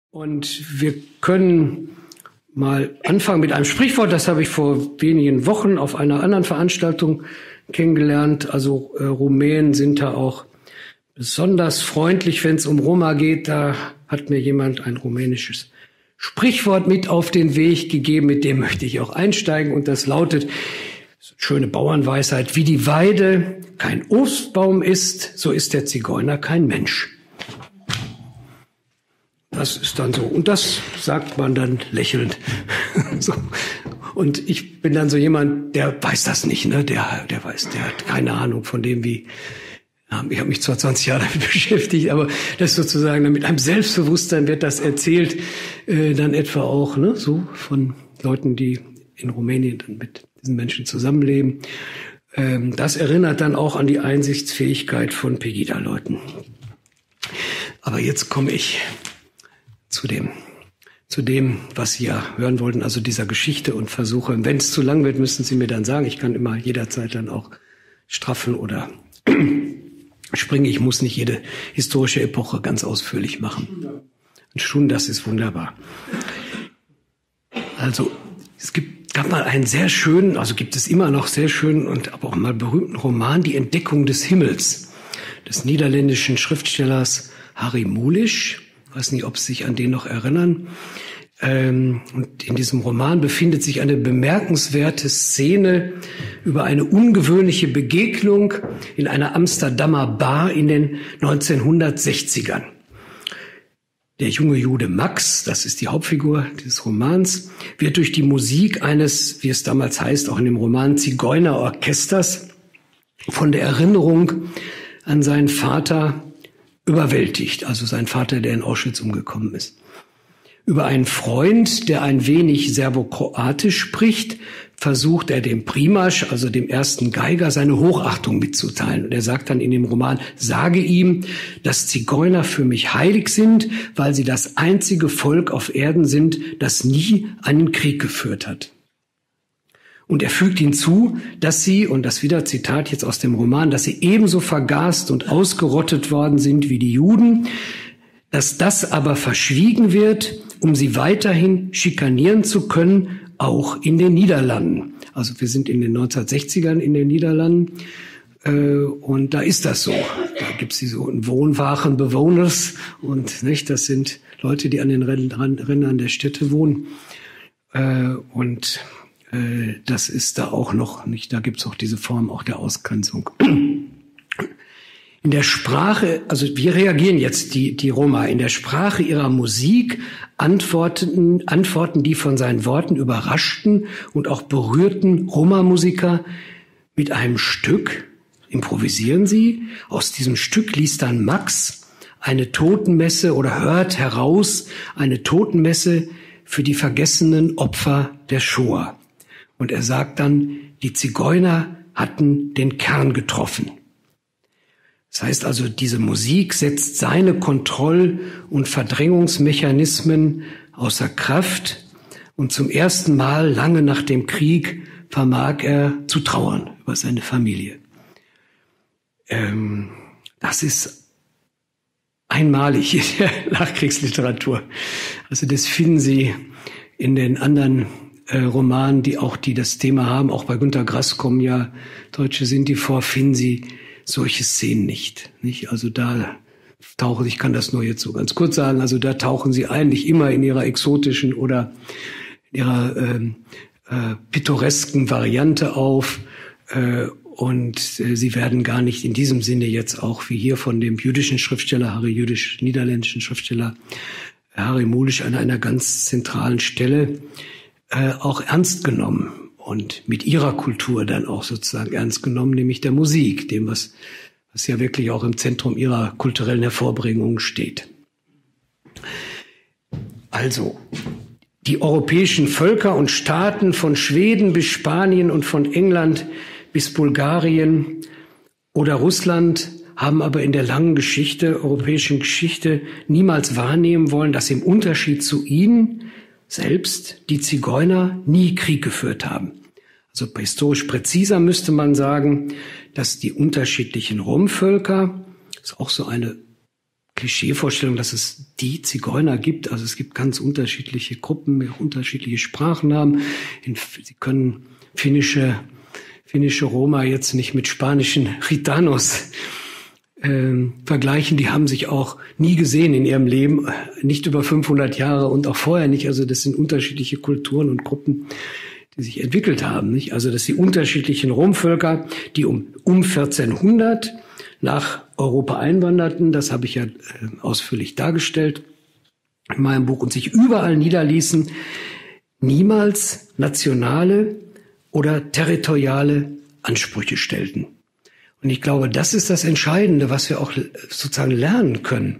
Und wir können mal anfangen mit einem Sprichwort, das habe ich vor wenigen Wochen auf einer anderen Veranstaltung kennengelernt. Also Rumänen sind da auch besonders freundlich, wenn es um Roma geht. Da hat mir jemand ein rumänisches Sprichwort mit auf den Weg gegeben, mit dem möchte ich auch einsteigen. Und das lautet, schöne Bauernweisheit, wie die Weide kein Obstbaum ist, so ist der Zigeuner kein Mensch. Das ist dann so. Und das sagt man dann lächelnd. So. Und ich bin dann so jemand, der weiß das nicht, ne? Der hat keine Ahnung von dem, wie. Ich habe mich zwar 20 Jahre damit beschäftigt, aber das sozusagen mit einem Selbstbewusstsein wird das erzählt, dann etwa auch, ne? So von Leuten, die in Rumänien dann mit diesen Menschen zusammenleben. Das erinnert dann auch an die Einsichtsfähigkeit von Pegida-Leuten. Aber jetzt komme ich zu dem, was Sie ja hören wollten, also dieser Geschichte, und versuche, wenn es zu lang wird, müssen Sie mir dann sagen. Ich kann immer jederzeit dann auch straffen oder springen. Ich muss nicht jede historische Epoche ganz ausführlich machen. Eine Stunde, das ist wunderbar. Also gab mal einen sehr schönen, also gibt es immer noch sehr schönen und aber auch mal berühmten Roman, Die Entdeckung des Himmels, des niederländischen Schriftstellers Harry Mulisch. Ich weiß nicht, ob Sie sich an den noch erinnern. Und in diesem Roman befindet sich eine bemerkenswerte Szene über eine ungewöhnliche Begegnung in einer Amsterdamer Bar in den 1960ern. Der junge Jude Max, das ist die Hauptfigur des Romans, wird durch die Musik eines, wie es damals heißt, auch in dem Roman, Zigeunerorchesters von der Erinnerung an seinen Vater überwältigt. Also sein Vater, der in Auschwitz umgekommen ist. Über einen Freund, der ein wenig Serbokroatisch spricht, versucht er dem Primasch, also dem ersten Geiger, seine Hochachtung mitzuteilen. Und er sagt dann in dem Roman, sage ihm, dass Zigeuner für mich heilig sind, weil sie das einzige Volk auf Erden sind, das nie einen Krieg geführt hat. Und er fügt hinzu, dass sie, und das wieder Zitat jetzt aus dem Roman, dass sie ebenso vergast und ausgerottet worden sind wie die Juden, dass das aber verschwiegen wird, um sie weiterhin schikanieren zu können, auch in den Niederlanden. Also wir sind in den 1960ern in den Niederlanden und da ist das so. Da gibt's die so Wohnwagenbewohners und nicht, das sind Leute, die an den Rändern der Städte wohnen und das ist da auch noch nicht. Da gibt's auch diese Form auch der Ausgrenzung. In der Sprache, also wie reagieren jetzt die Roma? In der Sprache ihrer Musik antworten die von seinen Worten überraschten und auch berührten Roma-Musiker mit einem Stück, improvisieren sie. Aus diesem Stück liest dann Max eine Totenmesse oder hört heraus eine Totenmesse für die vergessenen Opfer der Shoah. Und er sagt dann, die Zigeuner hatten den Kern getroffen. Das heißt also, diese Musik setzt seine Kontroll- und Verdrängungsmechanismen außer Kraft und zum ersten Mal lange nach dem Krieg vermag er zu trauern über seine Familie. Das ist einmalig in der Nachkriegsliteratur. Also das finden Sie in den anderen Romanen, die das Thema haben. Auch bei Günter Grass kommen ja Deutsche Sinti vor, finden Sie solche Szenen nicht. Also da ich kann das nur jetzt so ganz kurz sagen, also da tauchen sie eigentlich immer in ihrer exotischen oder ihrer pittoresken Variante auf und sie werden gar nicht in diesem Sinne jetzt auch wie hier von dem jüdischen Schriftsteller, niederländischen Schriftsteller Harry Mulisch an einer ganz zentralen Stelle auch ernst genommen. Und mit ihrer Kultur dann auch sozusagen ernst genommen, nämlich der Musik, dem, was ja wirklich auch im Zentrum ihrer kulturellen Hervorbringung steht. Also, die europäischen Völker und Staaten von Schweden bis Spanien und von England bis Bulgarien oder Russland haben aber in der langen europäischen Geschichte niemals wahrnehmen wollen, dass im Unterschied zu ihnen selbst die Zigeuner nie Krieg geführt haben. Also historisch präziser müsste man sagen, dass die unterschiedlichen Romvölker, ist auch so eine Klischeevorstellung, dass es die Zigeuner gibt. Also es gibt ganz unterschiedliche Gruppen, unterschiedliche Sprachen haben. Sie können finnische Roma jetzt nicht mit spanischen Gitanos vergleichen. Die haben sich auch nie gesehen in ihrem Leben, nicht über 500 Jahre und auch vorher nicht. Also das sind unterschiedliche Kulturen und Gruppen, die sich entwickelt haben, nicht? Also dass die unterschiedlichen Romvölker, die um 1400 nach Europa einwanderten, das habe ich ja ausführlich dargestellt in meinem Buch, und sich überall niederließen, niemals nationale oder territoriale Ansprüche stellten. Und ich glaube, das ist das Entscheidende, was wir auch sozusagen lernen können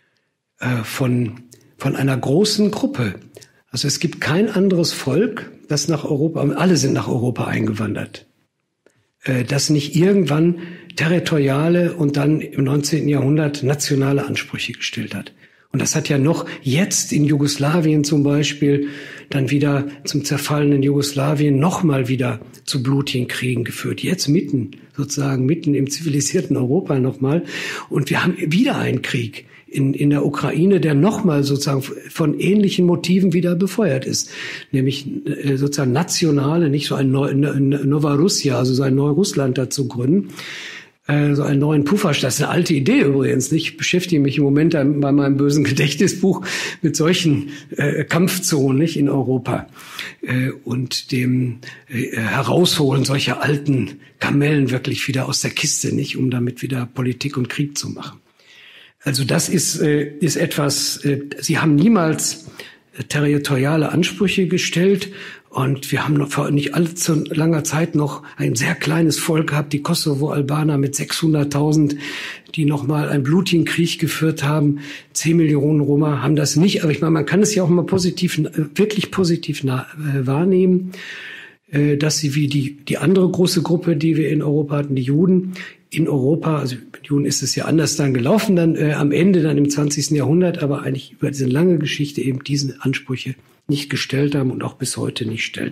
von einer großen Gruppe. Also es gibt kein anderes Volk, das nach Europa, alle sind nach Europa eingewandert, das nicht irgendwann territoriale und dann im 19. Jahrhundert nationale Ansprüche gestellt hat. Und das hat ja noch jetzt in Jugoslawien zum Beispiel dann wieder zum zerfallenen Jugoslawien nochmal wieder zu blutigen Kriegen geführt. Jetzt mitten im zivilisierten Europa nochmal. Und wir haben wieder einen Krieg in der Ukraine, der nochmal sozusagen von ähnlichen Motiven wieder befeuert ist. Nämlich sozusagen nationale, nicht so ein Novorussia, also so ein Neurussland dazu gründen. So einen neuen Pufferstaat. Das ist eine alte Idee übrigens. Ich beschäftige mich im Moment bei meinem bösen Gedächtnisbuch mit solchen Kampfzonen, nicht, in Europa und dem Herausholen solcher alten Kamellen wirklich wieder aus der Kiste, nicht, um damit wieder Politik und Krieg zu machen. Also das ist etwas. Sie haben niemals territoriale Ansprüche gestellt. Und wir haben noch vor nicht allzu langer Zeit noch ein sehr kleines Volk gehabt, die Kosovo-Albaner mit 600.000, die nochmal einen blutigen Krieg geführt haben. 10 Millionen Roma haben das nicht. Aber ich meine, man kann es ja auch mal wirklich positiv wahrnehmen, dass sie wie die andere große Gruppe, die wir in Europa hatten, die Juden, in Europa, also mit Juden ist es ja anders dann gelaufen, dann am Ende, dann im 20. Jahrhundert, aber eigentlich über diese lange Geschichte eben diese Ansprüche nicht gestellt haben und auch bis heute nicht stellen.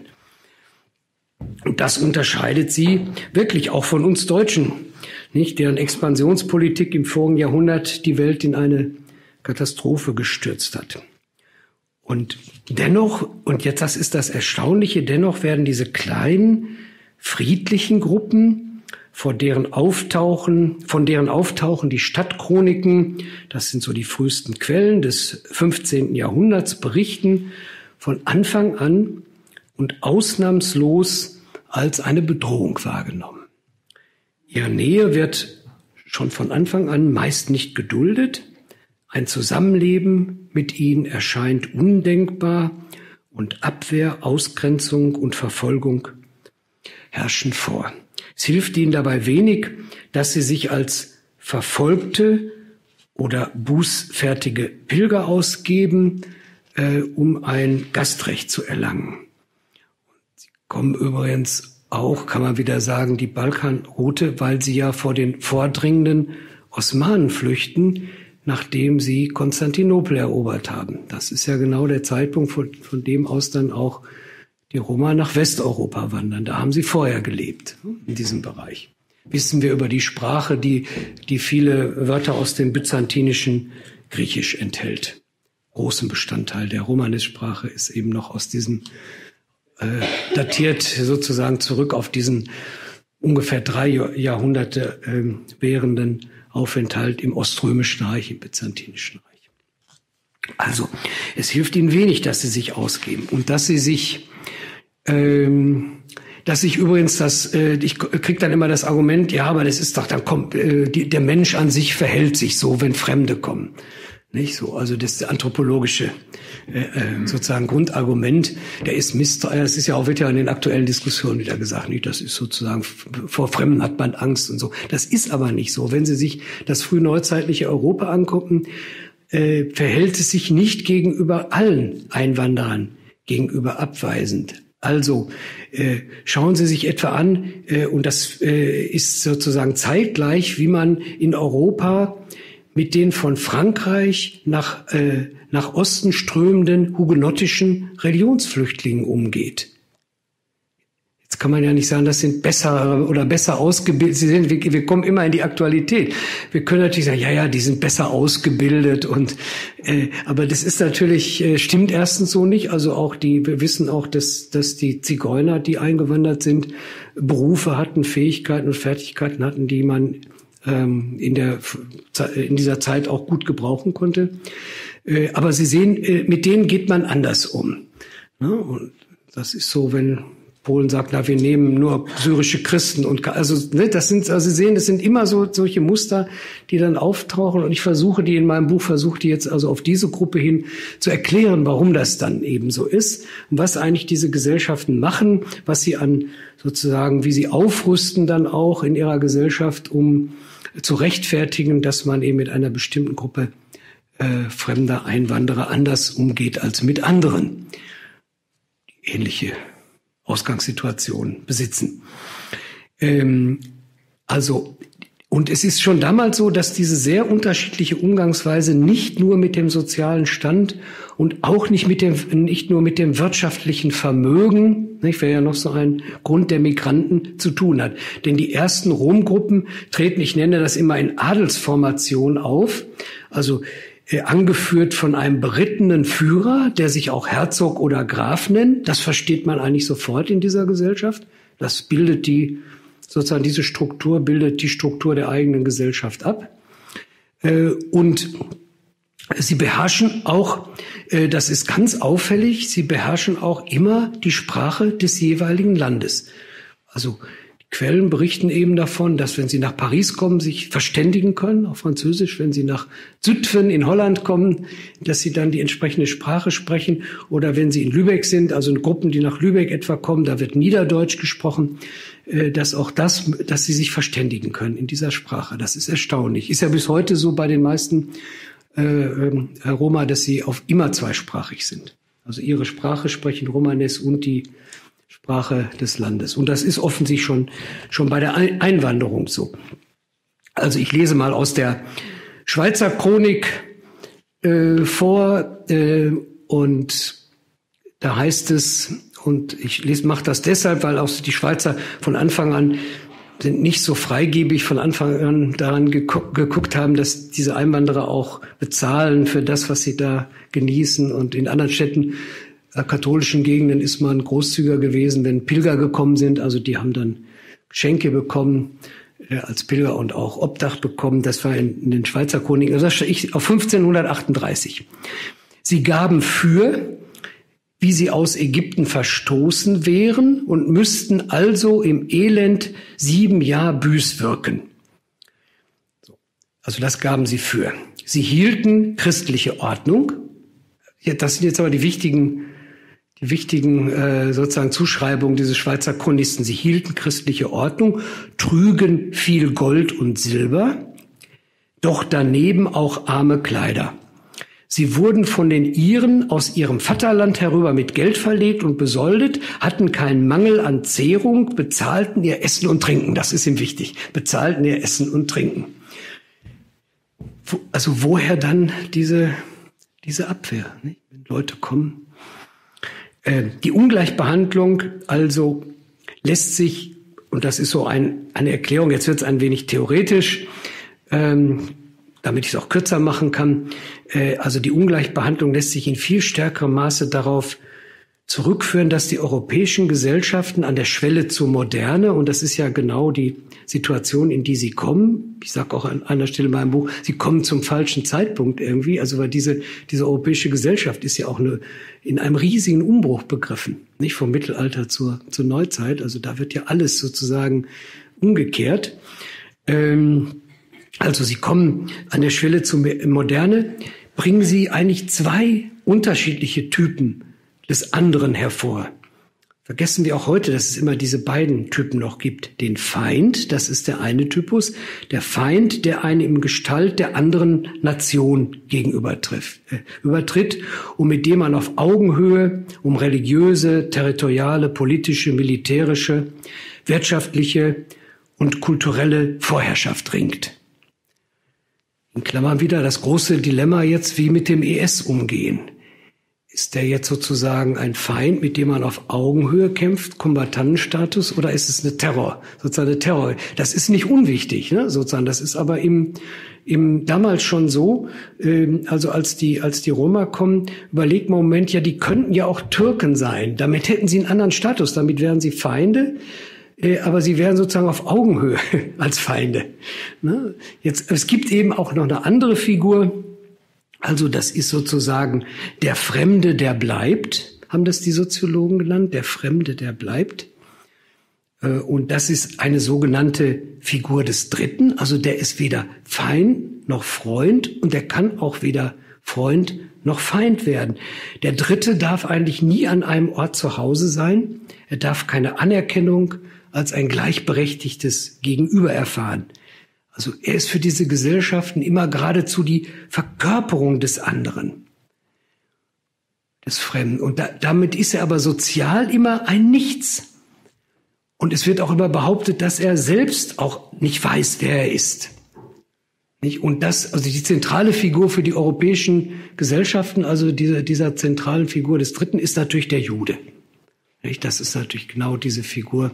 Und das unterscheidet sie wirklich auch von uns Deutschen, nicht, deren Expansionspolitik im vorigen Jahrhundert die Welt in eine Katastrophe gestürzt hat. Und dennoch, und jetzt das ist das Erstaunliche, dennoch werden diese kleinen, friedlichen Gruppen, von deren Auftauchen die Stadtchroniken, das sind so die frühesten Quellen des 15. Jahrhunderts, berichten, von Anfang an und ausnahmslos als eine Bedrohung wahrgenommen. Ihre Nähe wird schon von Anfang an meist nicht geduldet. Ein Zusammenleben mit ihnen erscheint undenkbar und Abwehr, Ausgrenzung und Verfolgung herrschen vor. Es hilft ihnen dabei wenig, dass sie sich als verfolgte oder bußfertige Pilger ausgeben, um ein Gastrecht zu erlangen. Sie kommen übrigens auch, kann man wieder sagen, die Balkanroute, weil sie ja vor den vordringenden Osmanen flüchten, nachdem sie Konstantinopel erobert haben. Das ist ja genau der Zeitpunkt, von dem aus dann auch die Roma nach Westeuropa wandern. Da haben sie vorher gelebt, in diesem Bereich. Wissen wir über die Sprache, die viele Wörter aus dem byzantinischen Griechisch enthält. Großen Bestandteil der Romanes-Sprache ist eben noch aus diesem, datiert sozusagen zurück auf diesen ungefähr 3 Jahrhunderte währenden Aufenthalt im Oströmischen Reich, im Byzantinischen Reich. Also, es hilft ihnen wenig, dass sie sich ausgeben und dass sie sich übrigens ich krieg dann immer das Argument, ja, aber das ist doch, dann kommt, der Mensch an sich verhält sich so, wenn Fremde kommen. Nicht so, also das anthropologische sozusagen Grundargument, der ist misstrauisch. Es ist ja auch, wird ja in den aktuellen Diskussionen wieder gesagt, nicht, das ist sozusagen, vor Fremden hat man Angst und so. Das ist aber nicht so. Wenn Sie sich das frühneuzeitliche Europa angucken, verhält es sich nicht gegenüber allen Einwanderern gegenüber abweisend. Also schauen Sie sich etwa an, und das ist sozusagen zeitgleich, wie man in Europa mit den von Frankreich nach Osten strömenden hugenottischen Religionsflüchtlingen umgeht. Jetzt kann man ja nicht sagen, das sind besser oder besser ausgebildet. Sie sehen, wir kommen immer in die Aktualität. Wir können natürlich sagen, ja, die sind besser ausgebildet aber das ist natürlich, stimmt erstens so nicht. Also wir wissen auch, dass die Zigeuner, die eingewandert sind, Berufe hatten, Fähigkeiten und Fertigkeiten hatten, die man in dieser Zeit auch gut gebrauchen konnte. Aber Sie sehen, mit denen geht man anders um. Und das ist so, wenn Polen sagt, wir nehmen nur syrische Christen Sie sehen, das sind immer solche Muster, die dann auftauchen, und ich versuche die jetzt also auf diese Gruppe hin zu erklären, warum das dann eben so ist und was eigentlich diese Gesellschaften machen, was sie wie sie aufrüsten dann auch in ihrer Gesellschaft, um zu rechtfertigen, dass man eben mit einer bestimmten Gruppe fremder Einwanderer anders umgeht als mit anderen, die ähnliche Ausgangssituation besitzen. Und es ist schon damals so, dass diese sehr unterschiedliche Umgangsweise nicht nur mit dem sozialen Stand und auch nicht nur mit dem wirtschaftlichen Vermögen, wäre ja noch so ein Grund der Migranten, zu tun hat. Denn die ersten Romgruppen treten, ich nenne das immer, in Adelsformation auf, also angeführt von einem berittenen Führer, der sich auch Herzog oder Graf nennt. Das versteht man eigentlich sofort in dieser Gesellschaft. Das bildet diese Struktur bildet die Struktur der eigenen Gesellschaft ab. Und sie beherrschen auch, das ist ganz auffällig, sie beherrschen auch immer die Sprache des jeweiligen Landes. Also Quellen berichten eben davon, dass wenn sie nach Paris kommen, sich verständigen können, auf Französisch, wenn sie nach Zutphen in Holland kommen, dass sie dann die entsprechende Sprache sprechen, oder wenn sie in Lübeck sind, also in Gruppen, die nach Lübeck etwa kommen, da wird Niederdeutsch gesprochen, dass sie sich verständigen können in dieser Sprache. Das ist erstaunlich. Ist ja bis heute so bei den meisten Roma, dass sie immer zweisprachig sind. Also ihre Sprache sprechen Romanes und die Sprache des Landes. Und das ist offensichtlich schon bei der Einwanderung so. Also ich lese mal aus der Schweizer Chronik vor, und da heißt es, und mache das deshalb, weil auch die Schweizer von Anfang an sind nicht so freigebig von Anfang an daran geguckt haben, dass diese Einwanderer auch bezahlen für das, was sie da genießen. Und in anderen Städten, katholischen Gegenden, ist man großzügiger gewesen, wenn Pilger gekommen sind. Also die haben dann Geschenke bekommen als Pilger und auch Obdach bekommen. Das war in den Schweizer Chroniken. Also das stehe ich auf 1538. Sie gaben für, wie sie aus Ägypten verstoßen wären, und müssten also im Elend 7 Jahr Büß wirken. Also das gaben sie für. Sie hielten christliche Ordnung. Ja, das sind jetzt aber die wichtigen sozusagen Zuschreibungen dieses Schweizer Chronisten. Sie hielten christliche Ordnung, trügen viel Gold und Silber, doch daneben auch arme Kleider. Sie wurden von den Iren aus ihrem Vaterland herüber mit Geld verlegt und besoldet, hatten keinen Mangel an Zehrung, bezahlten ihr Essen und Trinken. Das ist ihm wichtig. Bezahlten ihr Essen und Trinken. Also woher dann diese Abwehr, nicht? Wenn Leute kommen. Die Ungleichbehandlung also lässt sich, und das ist so eine Erklärung, jetzt wird es ein wenig theoretisch, damit ich es auch kürzer machen kann, also die Ungleichbehandlung lässt sich in viel stärkerem Maße darauf zurückführen, dass die europäischen Gesellschaften an der Schwelle zur Moderne, und das ist ja genau die Situation, in die sie kommen, ich sage auch an einer Stelle in meinem Buch, sie kommen zum falschen Zeitpunkt irgendwie, also weil diese europäische Gesellschaft ist ja auch in einem riesigen Umbruch begriffen, nicht vom Mittelalter zur Neuzeit, also da wird ja alles sozusagen umgekehrt. Also sie kommen an der Schwelle zur Moderne, bringen sie eigentlich 2 unterschiedliche Typen des anderen hervor. Vergessen wir auch heute, dass es immer diese beiden Typen noch gibt. Den Feind, das ist der eine Typus, der Feind, der eine im Gestalt der anderen Nation übertritt und mit dem man auf Augenhöhe um religiöse, territoriale, politische, militärische, wirtschaftliche und kulturelle Vorherrschaft ringt. In Klammern wieder das große Dilemma jetzt, wie mit dem IS umgehen. Ist der jetzt sozusagen ein Feind, mit dem man auf Augenhöhe kämpft, Kombattantenstatus, oder ist es sozusagen eine Terror? Das ist nicht unwichtig, ne, sozusagen. Das ist aber im damals schon so, also als die Roma kommen, überlegt man im Moment, ja, die könnten ja auch Türken sein. Damit hätten sie einen anderen Status, damit wären sie Feinde, aber sie wären sozusagen auf Augenhöhe als Feinde. Ne? Jetzt, es gibt eben auch noch eine andere Figur. Also das ist sozusagen der Fremde, der bleibt, haben das die Soziologen genannt, der Fremde, der bleibt. Und das ist eine sogenannte Figur des Dritten, also der ist weder Feind noch Freund und der kann auch weder Freund noch Feind werden. Der Dritte darf eigentlich nie an einem Ort zu Hause sein, er darf keine Anerkennung als ein gleichberechtigtes Gegenüber erfahren. Also er ist für diese Gesellschaften immer geradezu die Verkörperung des anderen, des Fremden. Und damit ist er aber sozial immer ein Nichts. Und es wird auch immer behauptet, dass er selbst auch nicht weiß, wer er ist. Nicht? Und also die zentrale Figur für die europäischen Gesellschaften, also dieser zentralen Figur des Dritten, ist natürlich der Jude. Nicht? Das ist natürlich genau diese Figur,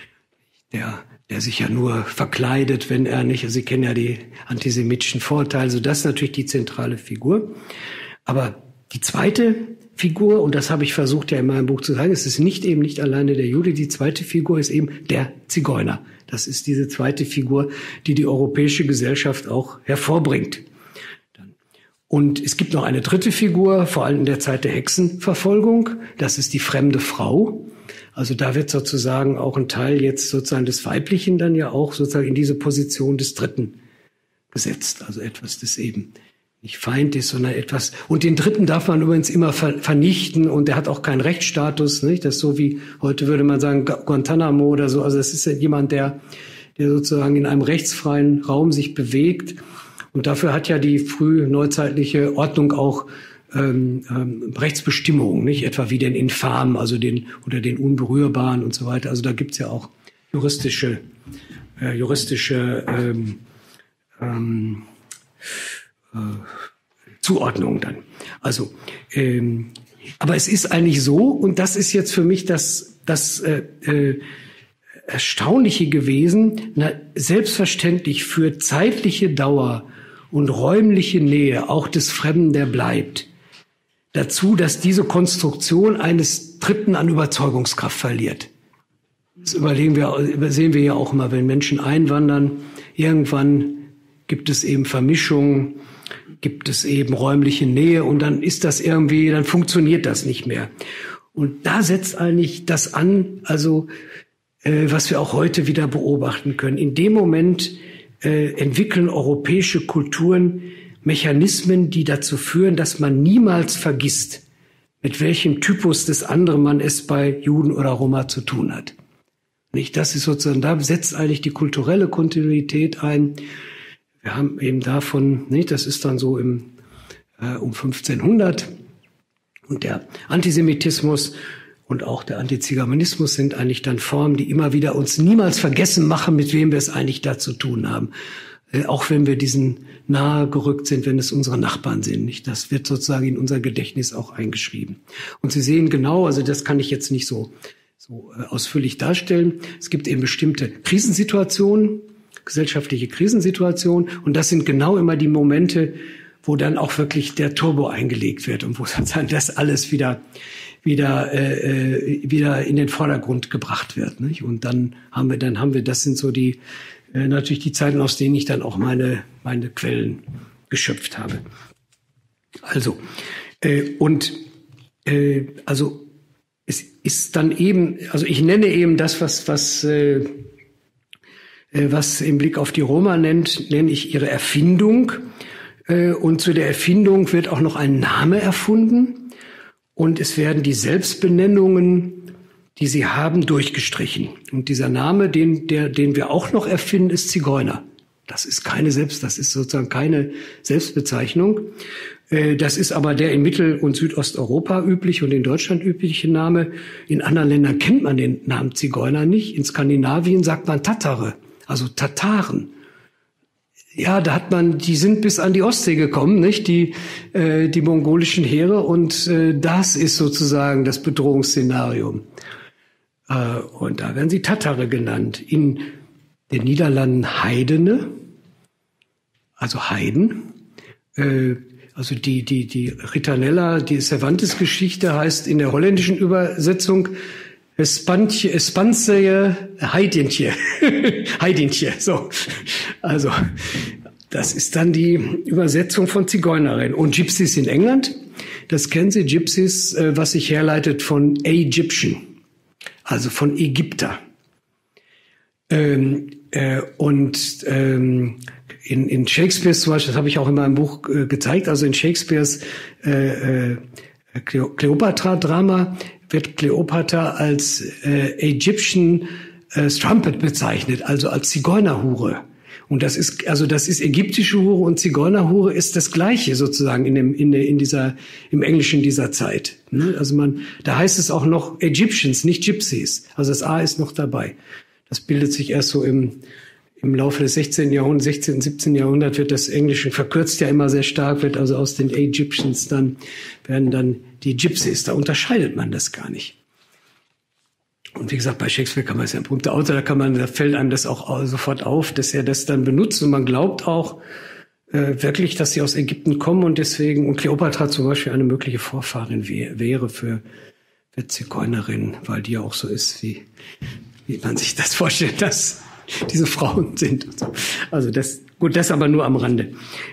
der sich ja nur verkleidet, wenn er nicht, also Sie kennen ja die antisemitischen Vorurteile, also das ist natürlich die zentrale Figur. Aber die zweite Figur, und das habe ich versucht ja in meinem Buch zu sagen, es ist nicht alleine der Jude, die zweite Figur ist eben der Zigeuner. Das ist diese zweite Figur, die europäische Gesellschaft auch hervorbringt. Und es gibt noch eine dritte Figur, vor allem in der Zeit der Hexenverfolgung, das ist die fremde Frau. Also da wird sozusagen auch ein Teil jetzt sozusagen des Weiblichen dann ja auch sozusagen in diese Position des Dritten gesetzt. Also etwas, das eben nicht Feind ist, sondern etwas. Und den Dritten darf man übrigens immer vernichten und der hat auch keinen Rechtsstatus, nicht? Das ist so wie heute würde man sagen Guantanamo oder so. Also das ist ja jemand, der sozusagen in einem rechtsfreien Raum sich bewegt. Und dafür hat ja die frühneuzeitliche Ordnung auch Rechtsbestimmungen, nicht etwa wie den Infamen, also den Unberührbaren und so weiter. Also da gibt's ja auch juristische Zuordnungen dann. Also, aber es ist eigentlich so, und das ist jetzt für mich das Erstaunliche gewesen, selbstverständlich für zeitliche Dauer und räumliche Nähe auch des Fremden, der bleibt, dazu, dass diese Konstruktion eines Dritten an Überzeugungskraft verliert. Das sehen wir ja auch immer, wenn Menschen einwandern. Irgendwann gibt es eben Vermischungen, gibt es eben räumliche Nähe und dann ist das irgendwie, dann funktioniert das nicht mehr. Und da setzt eigentlich das an, also was wir auch heute wieder beobachten können. In dem Moment entwickeln europäische Kulturen Mechanismen, die dazu führen, dass man niemals vergisst, mit welchem Typus des anderen man es bei Juden oder Roma zu tun hat. Nicht, das ist sozusagen, da setzt eigentlich die kulturelle Kontinuität ein. Wir haben eben davon, nicht, das ist dann so um 1500 und der Antisemitismus und auch der Antiziganismus sind eigentlich dann Formen, die immer wieder uns niemals vergessen machen, mit wem wir es eigentlich da zu tun haben. Auch wenn wir diesen nahe gerückt sind, wenn es unsere Nachbarn sind. Nicht? Das wird sozusagen in unser Gedächtnis auch eingeschrieben. Und Sie sehen genau, also das kann ich jetzt nicht so ausführlich darstellen. Es gibt eben bestimmte Krisensituationen, gesellschaftliche Krisensituationen. Und das sind genau immer die Momente, wo dann auch wirklich der Turbo eingelegt wird und wo sozusagen das alles wieder in den Vordergrund gebracht wird. Nicht? Und dann haben wir, das sind so natürlich die Zeiten, aus denen ich dann auch meine Quellen geschöpft habe. Also, also es ist dann eben, also ich nenne eben das, was im Blick auf die Roma nenne ich ihre Erfindung. Und zu der Erfindung wird auch noch ein Name erfunden. Und es werden die Selbstbenennungen, die sie haben, durchgestrichen. Und dieser Name, den wir auch noch erfinden, ist Zigeuner. Das ist sozusagen keine Selbstbezeichnung. Das ist aber der in Mittel- und Südosteuropa üblich und in Deutschland übliche Name. In anderen Ländern kennt man den Namen Zigeuner nicht. In Skandinavien sagt man Tatare, also Tataren. Ja, die sind bis an die Ostsee gekommen, nicht? Die mongolischen Heere, und das ist sozusagen das Bedrohungsszenario. Und da werden sie Tatare genannt. In den Niederlanden Heidene, also Heiden. Also die Ritanella, die Cervantes-Geschichte heißt in der holländischen Übersetzung Spansje Heidentje. Heidentje, so. Also, das ist dann die Übersetzung von Zigeunerin. Und Gypsies in England, das kennen Sie, Gypsies, was sich herleitet von Egyptian, also von Ägypter. In Shakespeares zum Beispiel, das habe ich auch in meinem Buch gezeigt, also in Shakespeares Kleopatra-Drama wird Kleopatra als Egyptian Strumpet bezeichnet, also als Zigeunerhure. Und das ist ägyptische Hure, und Zigeunerhure ist das Gleiche sozusagen im Englischen dieser Zeit. Also da heißt es auch noch Egyptians, nicht Gypsies. Also das A ist noch dabei. Das bildet sich erst so im Laufe des 16. Jahrhunderts, 16., 17. Jahrhundert wird das Englische verkürzt ja immer sehr stark, wird also aus den Egyptians werden dann die Gypsies. Da unterscheidet man das gar nicht. Und wie gesagt, bei Shakespeare kann man, ist ja ein berühmter Autor, da fällt einem das auch sofort auf, dass er das dann benutzt, und man glaubt auch wirklich, dass sie aus Ägypten kommen, und deswegen, und Kleopatra zum Beispiel eine mögliche Vorfahrin wäre für Zigeunerinnen, weil die ja auch so ist, wie man sich das vorstellt, dass diese Frauen sind. Also das aber nur am Rande.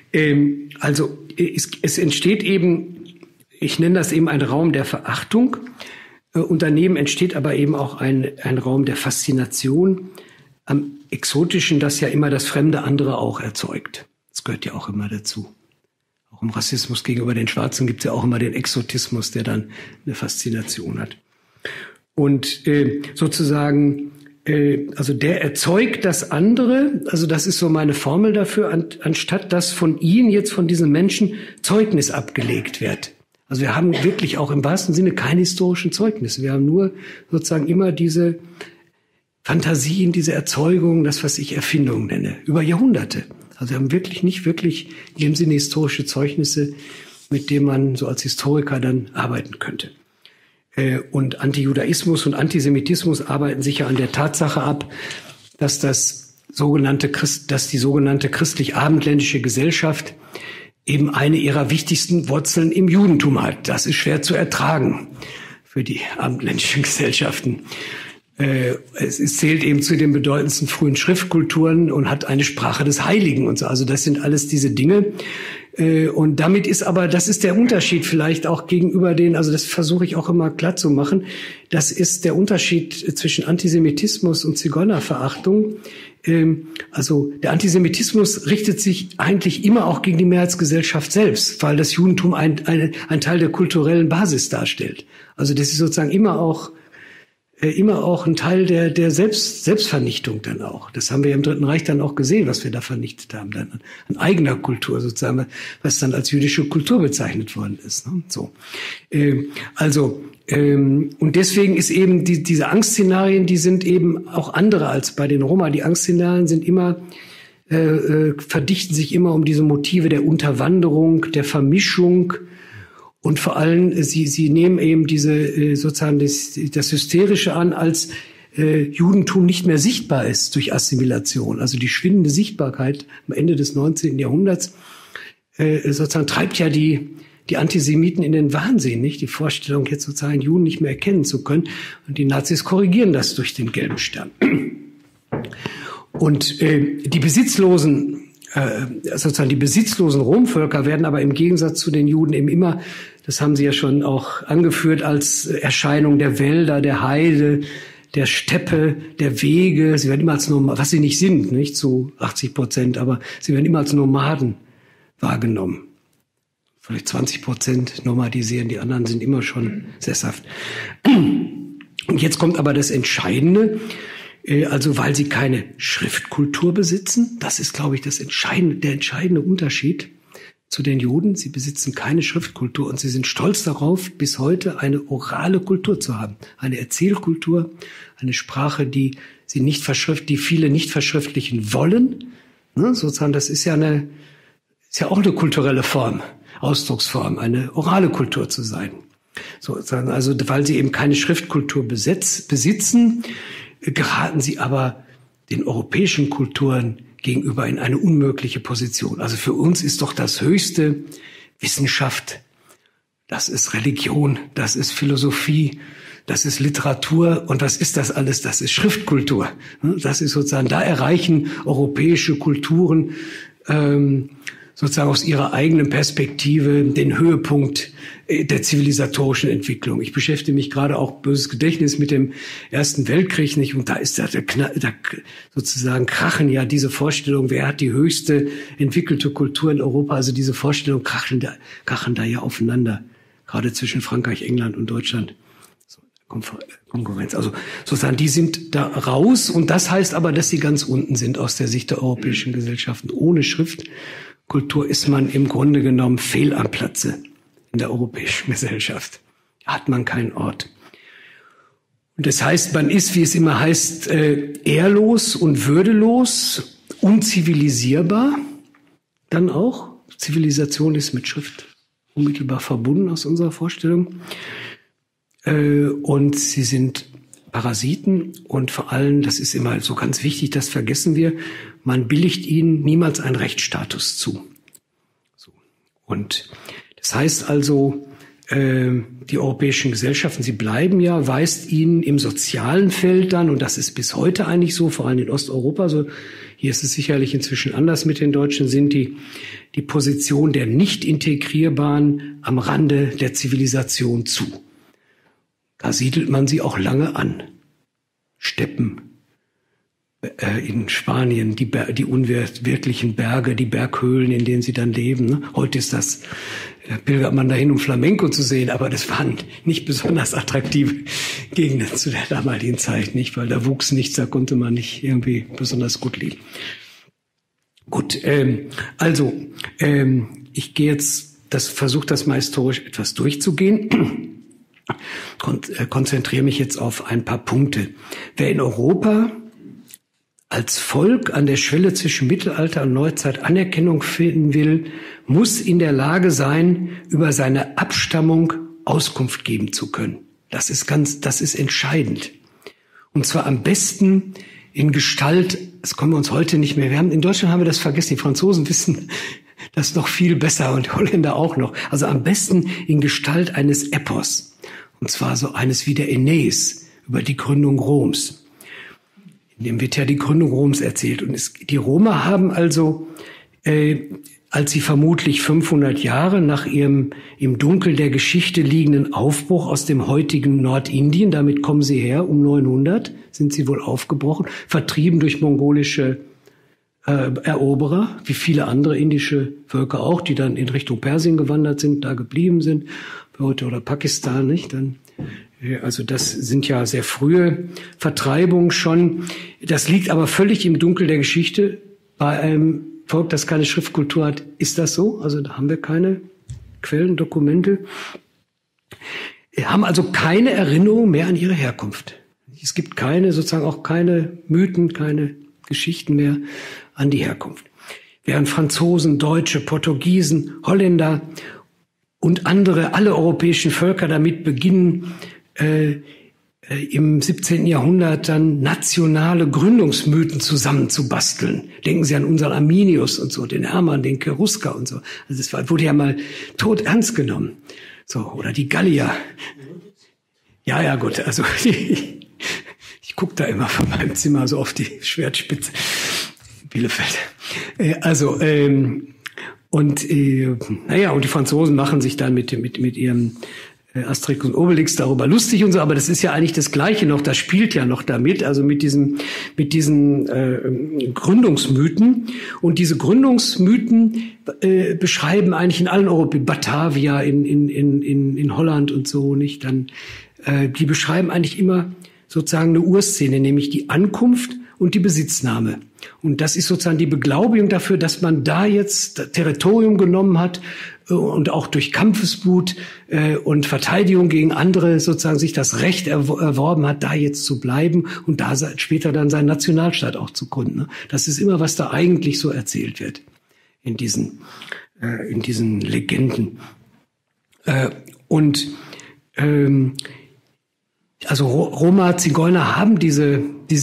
Also es entsteht eben, ich nenne das eben ein Raum der Verachtung. Und daneben entsteht aber eben auch ein Raum der Faszination am Exotischen, das ja immer das fremde andere auch erzeugt. Das gehört ja auch immer dazu. Auch im Rassismus gegenüber den Schwarzen gibt es ja auch immer den Exotismus, der dann eine Faszination hat. Und sozusagen, also der erzeugt das andere, also das ist so meine Formel dafür, anstatt dass von diesen Menschen Zeugnis abgelegt wird. Also wir haben wirklich auch im wahrsten Sinne keine historischen Zeugnisse. Wir haben nur sozusagen immer diese Fantasien, diese Erzeugungen, das, was ich Erfindungen nenne, über Jahrhunderte. Also wir haben nicht wirklich in dem Sinne historische Zeugnisse, mit denen man so als Historiker dann arbeiten könnte. Und Antijudaismus und Antisemitismus arbeiten sich ja an der Tatsache ab, dass die sogenannte christlich-abendländische Gesellschaft eben eine ihrer wichtigsten Wurzeln im Judentum hat. Das ist schwer zu ertragen für die abendländischen Gesellschaften. Es zählt eben zu den bedeutendsten frühen Schriftkulturen und hat eine Sprache des Heiligen und so. Also das sind alles diese Dinge. Und das ist der Unterschied vielleicht auch gegenüber also das versuche ich auch immer klar zu machen, das ist der Unterschied zwischen Antisemitismus und Zigeunerverachtung. Also der Antisemitismus richtet sich eigentlich immer auch gegen die Mehrheitsgesellschaft selbst, weil das Judentum ein Teil der kulturellen Basis darstellt. Also das ist sozusagen immer auch ein Teil der Selbstvernichtung dann auch. Das haben wir im Dritten Reich dann auch gesehen, was wir da vernichtet haben, dann an eigener Kultur sozusagen, was dann als jüdische Kultur bezeichnet worden ist. Ne? So, und deswegen ist eben diese Angstszenarien, die sind eben auch andere als bei den Roma. Die Angstszenarien sind immer verdichten sich immer um diese Motive der Unterwanderung, der Vermischung. Und vor allem, sie nehmen eben diese sozusagen das Hysterische an, als Judentum nicht mehr sichtbar ist durch Assimilation. Also die schwindende Sichtbarkeit am Ende des 19. Jahrhunderts sozusagen treibt ja die Antisemiten in den Wahnsinn, nicht? Die Vorstellung, jetzt sozusagen Juden nicht mehr erkennen zu können. Und die Nazis korrigieren das durch den gelben Stern. Und die besitzlosen Romvölker werden aber im Gegensatz zu den Juden eben immer, das haben Sie ja schon auch angeführt, als Erscheinung der Wälder, der Heide, der Steppe, der Wege. Sie werden immer als Nomaden, was sie nicht sind, nicht zu 80%, aber sie werden immer als Nomaden wahrgenommen. Vielleicht 20% nomadisieren, die anderen sind immer schon sesshaft. Und jetzt kommt aber das Entscheidende, also weil sie keine Schriftkultur besitzen. Das ist, glaube ich, der entscheidende Unterschied zu den Juden. Sie besitzen keine Schriftkultur und sie sind stolz darauf, bis heute eine orale Kultur zu haben. Eine Erzählkultur, eine Sprache, die viele nicht verschriftlichen wollen, Ne? Sozusagen, das ist ja auch eine kulturelle Form, Ausdrucksform, eine orale Kultur zu sein. Sozusagen, also weil sie eben keine Schriftkultur besitzen, geraten sie aber den europäischen Kulturen gegenüber in eine unmögliche Position. Also für uns ist doch das Höchste Wissenschaft, das ist Religion, das ist Philosophie, das ist Literatur. Und was ist das alles? Das ist Schriftkultur. Das ist sozusagen, da erreichen europäische Kulturen sozusagen aus ihrer eigenen Perspektive den Höhepunkt der zivilisatorischen Entwicklung. Ich beschäftige mich gerade auch, böses Gedächtnis, mit dem Ersten Weltkrieg, nicht? Und da ist da sozusagen krachen ja diese Vorstellung, wer hat die höchste entwickelte Kultur in Europa? Also diese Vorstellung krachen da ja aufeinander, gerade zwischen Frankreich, England und Deutschland. So, Konkurrenz. Also sozusagen, die sind da raus, und das heißt aber, dass sie ganz unten sind aus der Sicht der europäischen Gesellschaften. Ohne Schriftkultur ist man im Grunde genommen fehl am Platze in der europäischen Gesellschaft. Hat man keinen Ort. Und das heißt, man ist, wie es immer heißt, ehrlos und würdelos, unzivilisierbar. Dann auch. Zivilisation ist mit Schrift unmittelbar verbunden aus unserer Vorstellung. Und sie sind Parasiten, und vor allem, das ist immer so ganz wichtig, das vergessen wir, man billigt ihnen niemals einen Rechtsstatus zu. So. Und das heißt also, die europäischen Gesellschaften, sie bleiben ja, weist ihnen im sozialen Feld dann, und das ist bis heute eigentlich so, vor allem in Osteuropa, so, hier ist es sicherlich inzwischen anders mit den Deutschen, sind die Position der Nicht-Integrierbaren am Rande der Zivilisation zu. Da siedelt man sie auch lange an. Steppen in Spanien, die unwirtlichen Berge, die Berghöhlen, in denen sie dann leben. Ne? Heute ist das, pilgert man dahin, um Flamenco zu sehen, aber das waren nicht besonders attraktive Gegenden zu der damaligen Zeit, nicht, weil da wuchs nichts, da konnte man nicht irgendwie besonders gut leben. Gut, ich gehe jetzt, versuche das mal historisch etwas durchzugehen. Konzentriere mich jetzt auf ein paar Punkte. Wer in Europa als Volk an der Schwelle zwischen Mittelalter und Neuzeit Anerkennung finden will, muss in der Lage sein, über seine Abstammung Auskunft geben zu können. Das ist entscheidend. Und zwar am besten in Gestalt, das können wir uns heute nicht mehr, in Deutschland haben wir das vergessen, die Franzosen wissen das noch viel besser und die Holländer auch noch. Also am besten in Gestalt eines Epos. Und zwar so eines wie der Aeneis über die Gründung Roms. In dem wird ja die Gründung Roms erzählt. Und die Römer haben also, als sie vermutlich 500 Jahre nach ihrem im Dunkel der Geschichte liegenden Aufbruch aus dem heutigen Nordindien, damit kommen sie her, um 900 sind sie wohl aufgebrochen, vertrieben durch mongolische Eroberer, wie viele andere indische Völker auch, die dann in Richtung Persien gewandert sind, da geblieben sind, heute oder Pakistan, nicht? Dann, also das sind ja sehr frühe Vertreibungen schon. Das liegt aber völlig im Dunkel der Geschichte. Bei einem Volk, das keine Schriftkultur hat, ist das so? Also da haben wir keine Quellen, Dokumente. Haben also keine Erinnerung mehr an ihre Herkunft. Es gibt sozusagen auch keine Mythen, keine Geschichten mehr an die Herkunft. Während Franzosen, Deutsche, Portugiesen, Holländer und alle europäischen Völker damit beginnen, im 17. Jahrhundert dann nationale Gründungsmythen zusammenzubasteln. Denken Sie an unseren Arminius und so, den Hermann, den Cherusker und so. Also das wurde ja mal tot ernst genommen. So, oder die Gallier. Ja, gut, also ich gucke da immer von meinem Zimmer so auf die Schwertspitze. Bielefeld. Und die Franzosen machen sich dann mit ihrem Asterix und Obelix darüber lustig und so, aber das ist ja eigentlich das Gleiche noch, das spielt ja noch damit, also mit diesen Gründungsmythen. Und diese Gründungsmythen beschreiben eigentlich in allen Batavia, in Holland und so, nicht? Dann, die beschreiben eigentlich immer sozusagen eine Urszene, nämlich die Ankunft und die Besitznahme. Und das ist sozusagen die Beglaubigung dafür, dass man da jetzt Territorium genommen hat und auch durch Kampfesblut und Verteidigung gegen andere sozusagen sich das Recht erworben hat, da jetzt zu bleiben und da später dann seinen Nationalstaat auch zu gründen. Das ist immer, was da eigentlich so erzählt wird in diesen Legenden. Also Roma, Zigeuner haben diese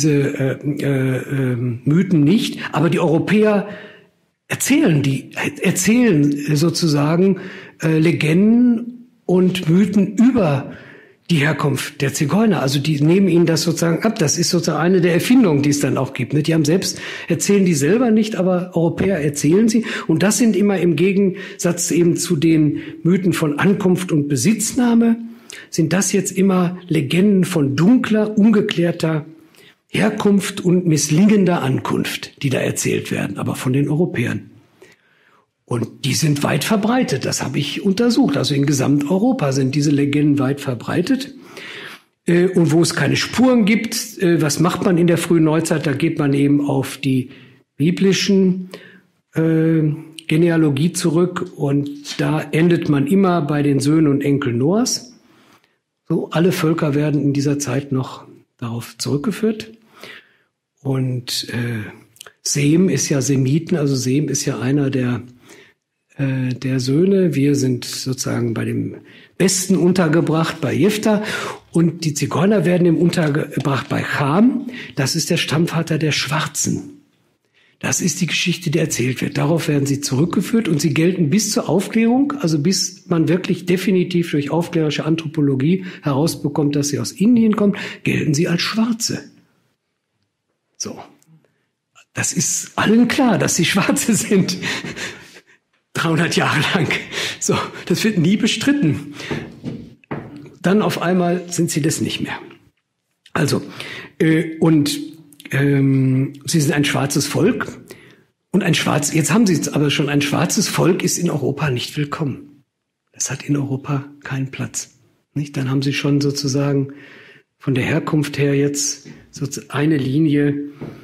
Mythen nicht, aber die Europäer erzählen sozusagen Legenden und Mythen über die Herkunft der Zigeuner. Also die nehmen ihnen das sozusagen ab. Das ist sozusagen eine der Erfindungen, die es dann auch gibt. Die erzählen die selber nicht, aber Europäer erzählen sie. Und das sind immer im Gegensatz eben zu den Mythen von Ankunft und Besitznahme, sind das jetzt immer Legenden von dunkler, ungeklärter Herkunft und misslingender Ankunft, die da erzählt werden, aber von den Europäern. Und die sind weit verbreitet, das habe ich untersucht. Also in Gesamteuropa sind diese Legenden weit verbreitet. Und wo es keine Spuren gibt, was macht man in der frühen Neuzeit? Da geht man eben auf die biblischen Genealogie zurück und da endet man immer bei den Söhnen und Enkeln Noahs. So, alle Völker werden in dieser Zeit noch darauf zurückgeführt. Und Sem ist ja Semiten, also Sem ist ja einer der Söhne. Wir sind sozusagen bei dem Besten untergebracht, bei Jephtha. Und die Zigeuner werden eben untergebracht bei Cham. Das ist der Stammvater der Schwarzen. Das ist die Geschichte, die erzählt wird. Darauf werden sie zurückgeführt und sie gelten bis zur Aufklärung, also bis man wirklich definitiv durch aufklärerische Anthropologie herausbekommt, dass sie aus Indien kommt, gelten sie als Schwarze. So. Das ist allen klar, dass sie Schwarze sind. 300 Jahre lang. So. Das wird nie bestritten. Dann auf einmal sind sie das nicht mehr. Also, sie sind ein schwarzes Volk und jetzt haben sie es aber schon, ein schwarzes Volk ist in Europa nicht willkommen. Das hat in Europa keinen Platz. Nicht? Dann haben sie schon sozusagen von der Herkunft her jetzt so eine Linie.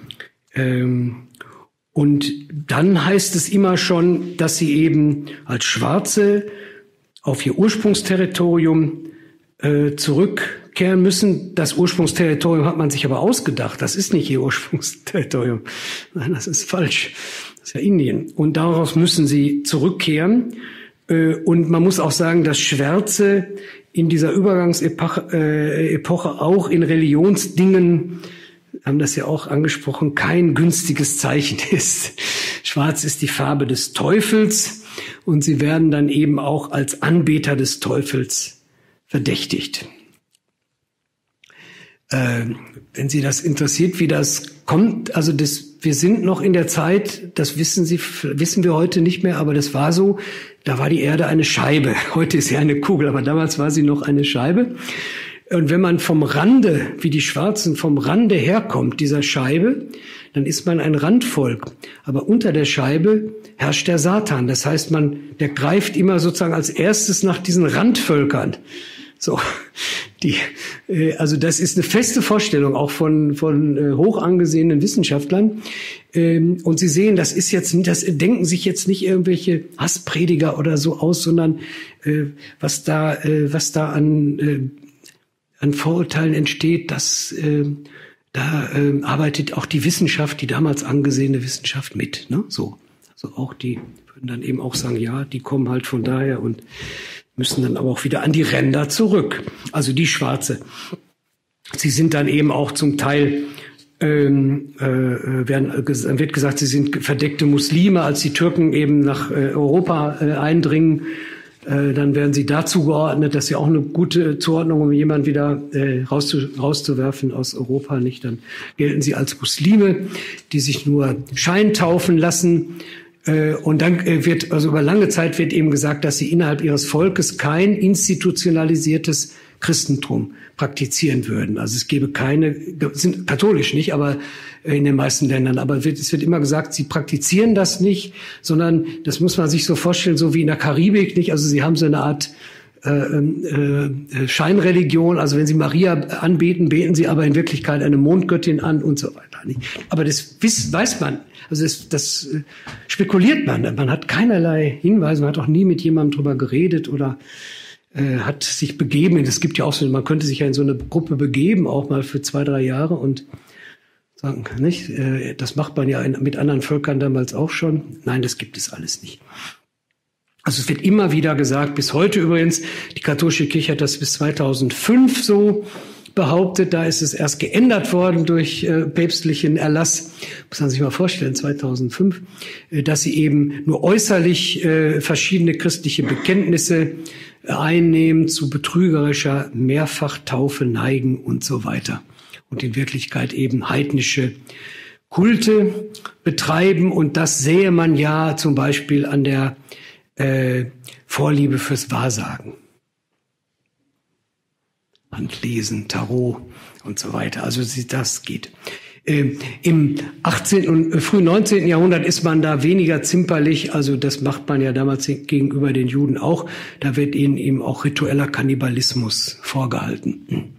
Und dann heißt es immer schon, dass sie eben als Schwarze auf ihr Ursprungsterritorium zurückkehren müssen. Das Ursprungsterritorium hat man sich aber ausgedacht. Das ist nicht ihr Ursprungsterritorium. Nein, das ist falsch. Das ist ja Indien. Und daraus müssen sie zurückkehren. Und man muss auch sagen, dass Schwärze in dieser Übergangsepoche auch in Religionsdingen, haben das ja auch angesprochen, kein günstiges Zeichen ist. Schwarz ist die Farbe des Teufels und sie werden dann eben auch als Anbeter des Teufels verdächtigt. Wenn Sie das interessiert, wie das kommt, also wir sind noch in der Zeit, das wissen wir heute nicht mehr, aber das war so, da war die Erde eine Scheibe. Heute ist sie eine Kugel, aber damals war sie noch eine Scheibe. Und wenn man vom Rande, wie die Schwarzen vom Rande herkommt, dieser Scheibe, dann ist man ein Randvolk. Aber unter der Scheibe herrscht der Satan. Das heißt, der greift immer sozusagen als erstes nach diesen Randvölkern. So, also das ist eine feste Vorstellung auch von hoch angesehenen Wissenschaftlern. Und Sie sehen, das denken sich jetzt nicht irgendwelche Hassprediger oder so aus, sondern was da an Vorurteilen entsteht, da arbeitet auch die Wissenschaft, die damals angesehene Wissenschaft mit, ne? So. Also auch die würden dann eben auch sagen, ja, die kommen halt von daher und müssen dann aber auch wieder an die Ränder zurück. Also die Schwarze. Sie sind dann eben auch zum Teil, wird gesagt, sie sind verdeckte Muslime, als die Türken eben nach Europa eindringen. Dann werden sie da zugeordnet. Das ist ja auch eine gute Zuordnung, um jemanden wieder rauszuwerfen aus Europa. Nicht, dann gelten sie als Muslime, die sich nur scheintaufen lassen. Und dann also über lange Zeit wird eben gesagt, dass sie innerhalb ihres Volkes kein institutionalisiertes Christentum praktizieren würden. Also es gäbe sind katholisch nicht, aber in den meisten Ländern. Aber es wird immer gesagt, sie praktizieren das nicht, sondern das muss man sich so vorstellen, so wie in der Karibik, nicht? Also sie haben so eine Art Scheinreligion. Also wenn Sie Maria anbeten, beten Sie aber in Wirklichkeit eine Mondgöttin an und so weiter. Aber das weiß man. Also das spekuliert man. Man hat keinerlei Hinweise. Man hat auch nie mit jemandem drüber geredet oder hat sich begeben. Es gibt ja auch so, man könnte sich ja in so eine Gruppe begeben, auch mal für 2-3 Jahre und sagen, nicht? Das macht man ja mit anderen Völkern damals auch schon. Nein, das gibt es alles nicht. Also es wird immer wieder gesagt, bis heute übrigens, die katholische Kirche hat das bis 2005 so behauptet, da ist es erst geändert worden durch päpstlichen Erlass, muss man sich mal vorstellen, 2005, dass sie eben nur äußerlich verschiedene christliche Bekenntnisse einnehmen, zu betrügerischer Mehrfachtaufe neigen und so weiter. Und in Wirklichkeit eben heidnische Kulte betreiben. Und das sähe man ja zum Beispiel an der Vorliebe fürs Wahrsagen. Handlesen, Tarot und so weiter. Also das geht. Im 18. und frühen 19. Jahrhundert ist man da weniger zimperlich. Also das macht man ja damals gegenüber den Juden auch. Da wird ihnen eben auch ritueller Kannibalismus vorgehalten.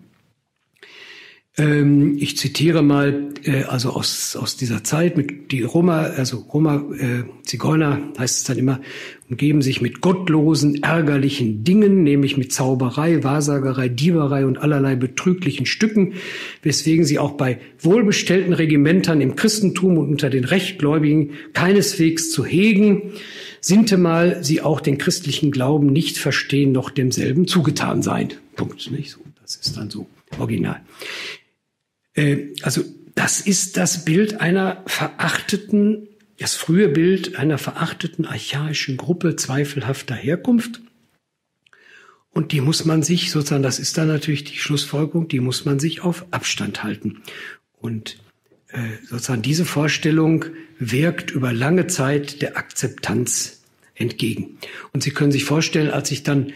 Ich zitiere mal, also aus dieser Zeit, mit die Zigeuner, heißt es dann immer, umgeben sich mit gottlosen, ärgerlichen Dingen, nämlich mit Zauberei, Wahrsagerei, Dieberei und allerlei betrüglichen Stücken, weswegen sie auch bei wohlbestellten Regimentern im Christentum und unter den Rechtgläubigen keineswegs zu hegen, sintemal sie auch den christlichen Glauben nicht verstehen, noch demselben zugetan seien. Punkt. Nicht so, das ist dann so original. Also das ist das Bild einer verachteten, das frühe Bild einer verachteten archaischen Gruppe zweifelhafter Herkunft. Und die muss man sich sozusagen, das ist dann natürlich die Schlussfolgerung, die muss man sich auf Abstand halten. Und sozusagen diese Vorstellung wirkt über lange Zeit der Akzeptanz entgegen. Und Sie können sich vorstellen, als sich dann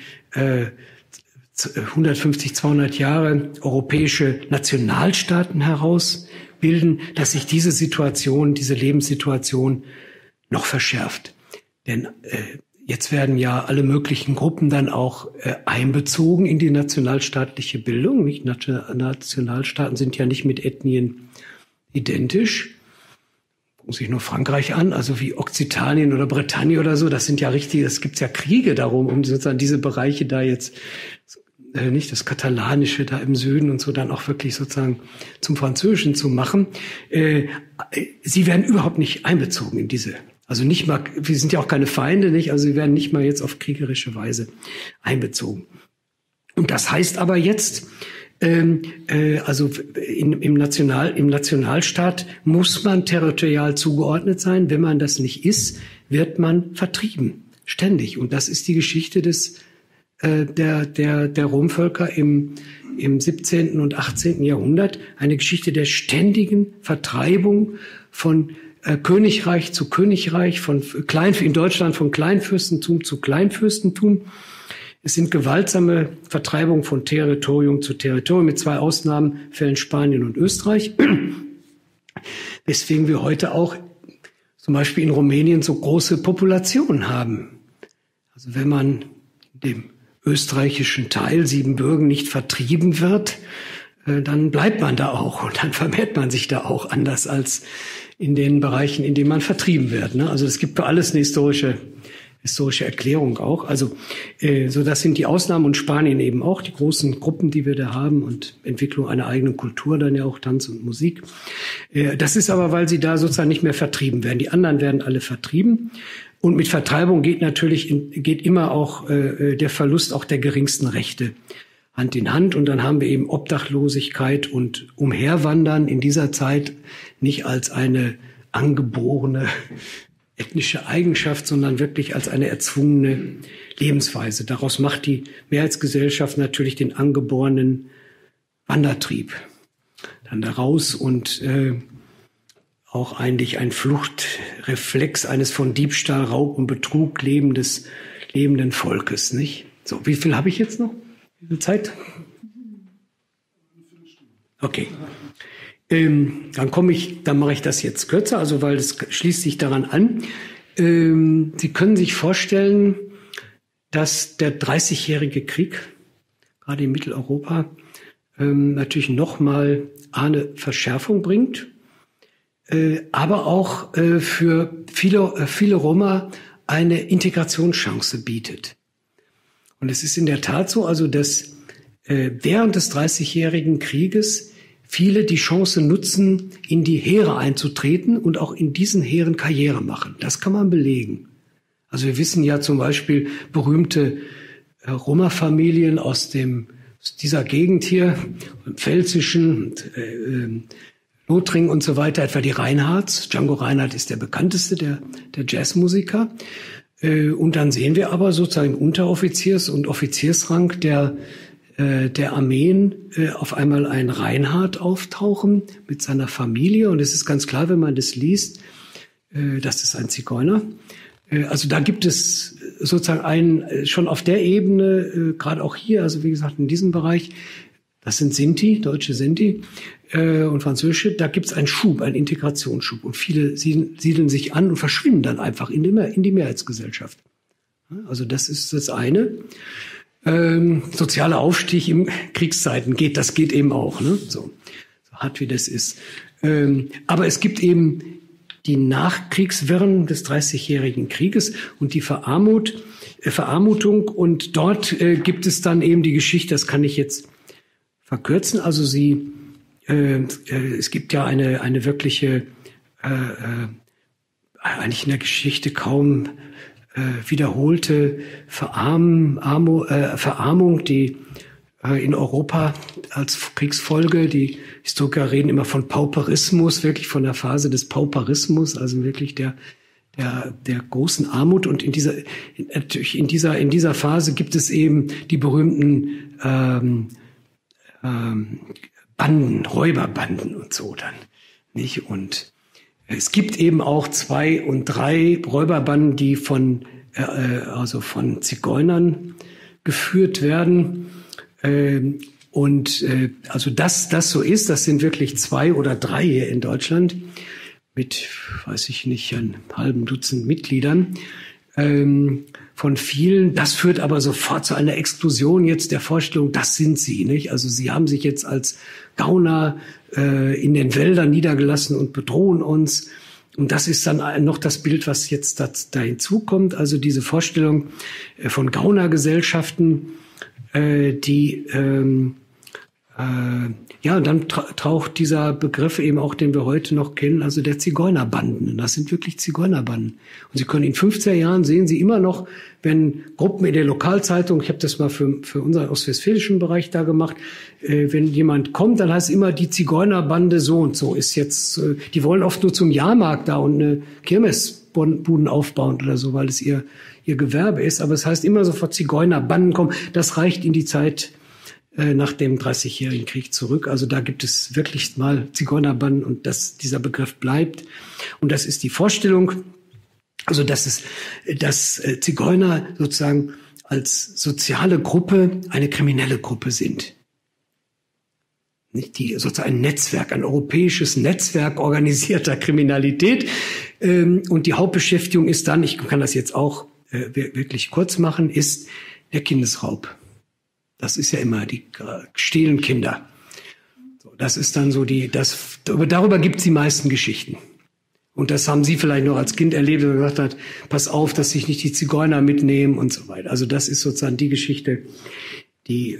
150, 200 Jahre europäische Nationalstaaten herausbilden, dass sich diese Situation, diese Lebenssituation noch verschärft. Denn jetzt werden ja alle möglichen Gruppen dann auch einbezogen in die nationalstaatliche Bildung. Nicht? Nationalstaaten sind ja nicht mit Ethnien identisch. Gucken sich nur Frankreich an, also wie Okzitanien oder Bretagne oder so. Das sind ja richtig, es gibt ja Kriege darum, um sozusagen diese Bereiche da jetzt nicht das Katalanische da im Süden und so dann auch wirklich sozusagen zum Französischen zu machen. Sie werden überhaupt nicht einbezogen in diese, also nicht mal, wir sind ja auch keine Feinde, nicht? Also sie werden nicht mal jetzt auf kriegerische Weise einbezogen. Und das heißt aber jetzt, also im Nationalstaat muss man territorial zugeordnet sein. Wenn man das nicht ist, wird man vertrieben, ständig. Und das ist die Geschichte der Romvölker im 17. und 18. Jahrhundert, eine Geschichte der ständigen Vertreibung von Königreich zu Königreich, in Deutschland von Kleinfürstentum zu Kleinfürstentum. Es sind gewaltsame Vertreibungen von Territorium zu Territorium, mit 2 Ausnahmenfällen Spanien und Österreich. Weswegen wir heute auch zum Beispiel in Rumänien so große Populationen haben. Also wenn man dem österreichischen Teil Siebenbürgen nicht vertrieben wird, dann bleibt man da auch und dann vermehrt man sich da auch anders als in den Bereichen, in denen man vertrieben wird. Also es gibt für alles eine historische Erklärung auch. Also so das sind die Ausnahmen und Spanien eben auch, die großen Gruppen, die wir da haben und Entwicklung einer eigenen Kultur, dann ja auch Tanz und Musik. Das ist aber, weil sie da sozusagen nicht mehr vertrieben werden. Die anderen werden alle vertrieben. Und mit Vertreibung geht immer auch der Verlust auch der geringsten Rechte Hand in Hand. Und dann haben wir eben Obdachlosigkeit und Umherwandern in dieser Zeit nicht als eine angeborene ethnische Eigenschaft, sondern wirklich als eine erzwungene Lebensweise. Daraus macht die Mehrheitsgesellschaft natürlich den angeborenen Wandertrieb dann daraus und auch eigentlich ein Fluchtreflex eines von Diebstahl, Raub und Betrug lebenden Volkes, nicht? So, wie viel habe ich jetzt noch? Wie viel Zeit? Okay. Dann mache ich das jetzt kürzer, also weil das schließt sich daran an. Sie können sich vorstellen, dass der 30-jährige Krieg, gerade in Mitteleuropa, natürlich nochmal eine Verschärfung bringt, aber auch für viele Roma eine Integrationschance bietet. Und es ist in der Tat so, also dass während des 30-jährigen Krieges viele die Chance nutzen, in die Heere einzutreten und auch in diesen Heeren Karriere machen. Das kann man belegen. Also wir wissen ja zum Beispiel berühmte Roma-Familien aus dieser Gegend hier, im Pfälzischen, Lothringen und so weiter, etwa die Reinhardts. Django Reinhardt ist der bekannteste der Jazzmusiker. Und dann sehen wir aber sozusagen im Unteroffiziers- und Offiziersrang der Armeen auf einmal ein Reinhardt auftauchen mit seiner Familie. Und es ist ganz klar, wenn man das liest, das ist ein Zigeuner. Also da gibt es sozusagen schon auf der Ebene, gerade auch hier, also wie gesagt in diesem Bereich, das sind Sinti, deutsche Sinti und französische, da gibt es einen Schub, einen Integrationsschub. Und viele siedeln sich an und verschwinden dann einfach in die Mehrheitsgesellschaft. Also das ist das eine. Sozialer Aufstieg in Kriegszeiten das geht eben auch, ne? So hart wie das ist. Aber es gibt eben die Nachkriegswirren des 30-jährigen Krieges und die Verarmutung. Und dort gibt es dann eben die Geschichte, das kann ich jetzt verkürzen. Also es gibt ja eine wirkliche, eigentlich in der Geschichte kaum wiederholte Verarmung, die in Europa als Kriegsfolge, die Historiker reden immer von Pauperismus, wirklich von der Phase des Pauperismus, also wirklich der großen Armut. Und in dieser Phase gibt es eben die berühmten Banden, Räuberbanden und so dann, nicht? Und es gibt eben auch 2 und 3 Räuberbanden, die von Zigeunern geführt werden. Also dass das so ist, das sind wirklich 2 oder 3 hier in Deutschland mit, weiß ich nicht, einem halben Dutzend Mitgliedern von vielen. Das führt aber sofort zu einer Explosion jetzt der Vorstellung, das sind sie, nicht? Also sie haben sich jetzt als Gauner in den Wäldern niedergelassen und bedrohen uns. Und das ist dann noch das Bild, was jetzt da hinzukommt. Also diese Vorstellung von Gaunergesellschaften, und dann taucht dieser Begriff eben auch, den wir heute noch kennen, also der Zigeunerbanden. Und das sind wirklich Zigeunerbanden. Und Sie können in 50er Jahren sehen Sie immer noch, wenn Gruppen in der Lokalzeitung, ich habe das mal für unseren ostwestfälischen Bereich da gemacht, wenn jemand kommt, dann heißt es immer, die Zigeunerbande so und so ist jetzt, die wollen oft nur zum Jahrmarkt da und eine Kirmesbuden aufbauen oder so, weil es ihr Gewerbe ist. Aber es heißt immer sofort Zigeunerbanden kommen. Das reicht in die Zeit nach dem 30-jährigen Krieg zurück. Also da gibt es wirklich mal Zigeunerbanden und dieser Begriff bleibt. Und das ist die Vorstellung, also dass Zigeuner sozusagen als soziale Gruppe eine kriminelle Gruppe sind. Nicht die sozusagen ein Netzwerk, ein europäisches Netzwerk organisierter Kriminalität. Und die Hauptbeschäftigung ist dann, ich kann das jetzt auch wirklich kurz machen, ist der Kindesraub. Das ist ja immer, die stehlen Kinder. So, das ist dann so darüber gibt es die meisten Geschichten. Und das haben Sie vielleicht noch als Kind erlebt, wo gesagt hat, pass auf, dass sich nicht die Zigeuner mitnehmen und so weiter. Also das ist sozusagen die Geschichte, die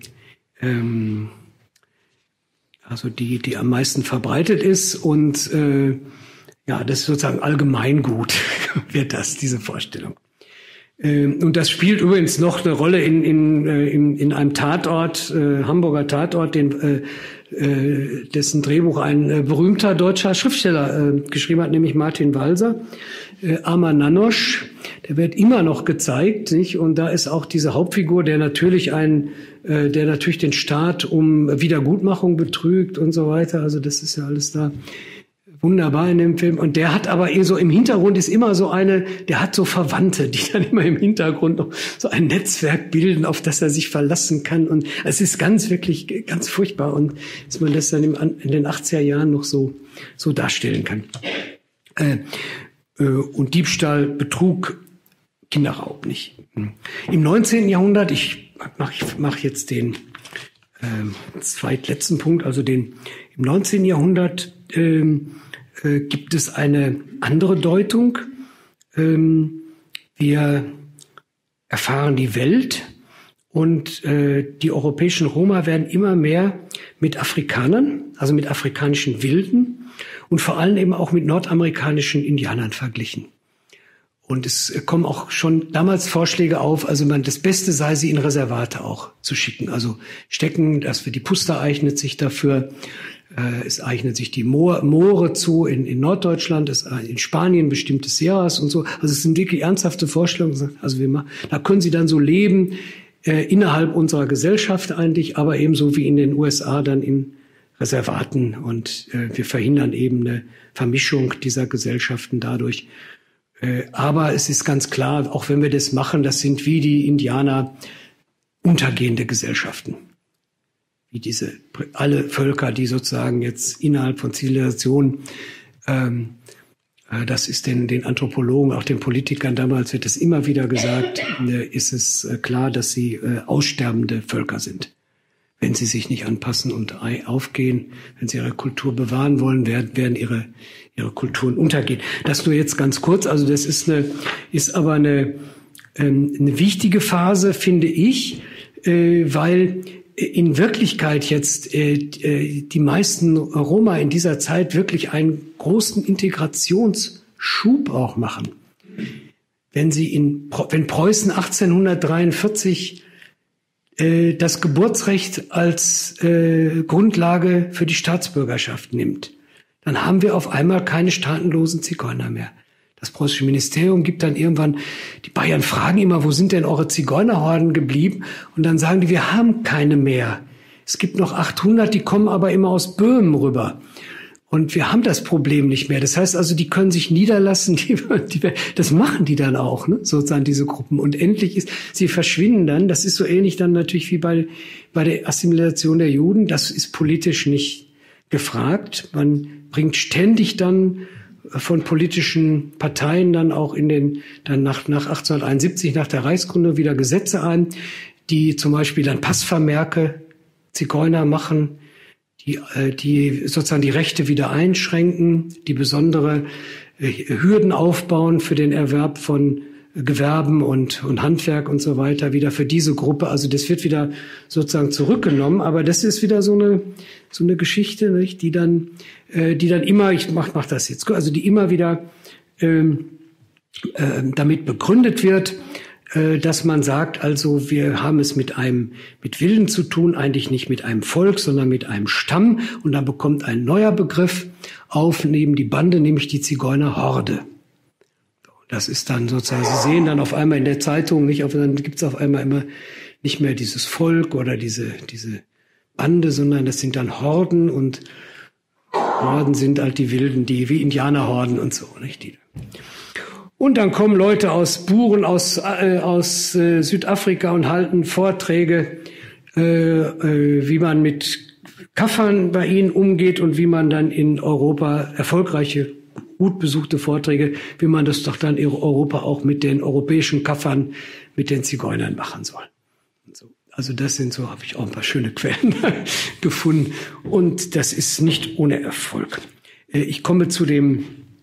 am meisten verbreitet ist. Und das ist sozusagen Allgemeingut, wird diese Vorstellung. Und das spielt übrigens noch eine Rolle in einem Tatort, Hamburger Tatort, dessen Drehbuch ein berühmter deutscher Schriftsteller geschrieben hat, nämlich Martin Walser, Armer Nanosch. Der wird immer noch gezeigt, nicht? Und da ist auch diese Hauptfigur, der natürlich den Staat um Wiedergutmachung betrügt und so weiter. Also das ist ja alles da wunderbar in dem Film. Und der hat aber so im Hintergrund ist immer der hat so Verwandte, die dann immer im Hintergrund noch so ein Netzwerk bilden, auf das er sich verlassen kann. Und es ist wirklich ganz furchtbar. Und dass man das dann in den 80er Jahren noch so darstellen kann. Und Diebstahl, Betrug, Kinderraub nicht. Im 19. Jahrhundert, ich mach jetzt den zweitletzten Punkt, also im 19. Jahrhundert gibt es eine andere Deutung. Wir erfahren die Welt und die europäischen Roma werden immer mehr mit Afrikanern, also mit afrikanischen Wilden und vor allem eben auch mit nordamerikanischen Indianern verglichen. Und es kommen auch schon damals Vorschläge auf, also das Beste sei, sie in Reservate auch zu schicken. Also Stecken, die Puster eignet sich dafür. Es eignet sich die Moore zu in Norddeutschland, in Spanien bestimmte Sierras und so. Also es sind wirklich ernsthafte Vorstellungen. Also da können sie dann so leben, innerhalb unserer Gesellschaft eigentlich, aber ebenso wie in den USA dann in Reservaten. Und wir verhindern eben eine Vermischung dieser Gesellschaften dadurch. Aber es ist ganz klar, auch wenn wir das machen, das sind wie die Indianer untergehende Gesellschaften. Wie alle Völker, die sozusagen jetzt innerhalb von Zivilisationen, das ist den Anthropologen, auch den Politikern damals wird es immer wieder gesagt, ist es klar, dass sie aussterbende Völker sind. Wenn sie sich nicht anpassen und aufgehen, wenn sie ihre Kultur bewahren wollen, werden ihre Kulturen untergehen. Das nur jetzt ganz kurz. Also das ist aber eine wichtige Phase, finde ich, weil in Wirklichkeit jetzt die meisten Roma in dieser Zeit wirklich einen großen Integrationsschub auch machen. Wenn Preußen 1843 das Geburtsrecht als Grundlage für die Staatsbürgerschaft nimmt, dann haben wir auf einmal keine staatenlosen Zigeuner mehr. Das preußische Ministerium gibt dann irgendwann, die Bayern fragen immer, wo sind denn eure Zigeunerhorden geblieben? Und dann sagen die, wir haben keine mehr. Es gibt noch 800, die kommen aber immer aus Böhmen rüber. Und wir haben das Problem nicht mehr. Das heißt also, die können sich niederlassen, das machen die dann auch, ne? Sozusagen diese Gruppen. Und endlich sie verschwinden dann. Das ist so ähnlich dann natürlich wie bei der Assimilation der Juden. Das ist politisch nicht gefragt. Man bringt ständig dann von politischen Parteien dann auch dann nach 1871, nach der Reichsgründung wieder Gesetze ein, die zum Beispiel dann Passvermerke Zigeuner machen, die sozusagen die Rechte wieder einschränken, die besondere Hürden aufbauen für den Erwerb von Gewerben und Handwerk und so weiter, wieder für diese Gruppe. Also das wird wieder sozusagen zurückgenommen, aber das ist wieder so eine Geschichte, nicht, die dann immer, ich mach das jetzt, also die immer wieder damit begründet wird, dass man sagt, also wir haben es mit Wilden zu tun, eigentlich nicht mit einem Volk, sondern mit einem Stamm. Und dann bekommt ein neuer Begriff auf neben die Bande, nämlich die Zigeunerhorde. Das ist dann sozusagen, Sie sehen dann auf einmal in der Zeitung dann gibt es auf einmal immer nicht mehr dieses Volk oder diese Bande, sondern das sind dann Horden, und Horden sind halt die Wilden, die wie Indianerhorden und so, nicht die. Und dann kommen Leute aus Buren, aus Südafrika und halten Vorträge, wie man mit Kaffern bei ihnen umgeht und wie man dann in Europa erfolgreiche, gut besuchte Vorträge, wie man das doch dann in Europa auch mit den europäischen Kaffern, mit den Zigeunern machen soll. Also das sind so, habe ich auch ein paar schöne Quellen gefunden. Und das ist nicht ohne Erfolg. Ich komme zu dem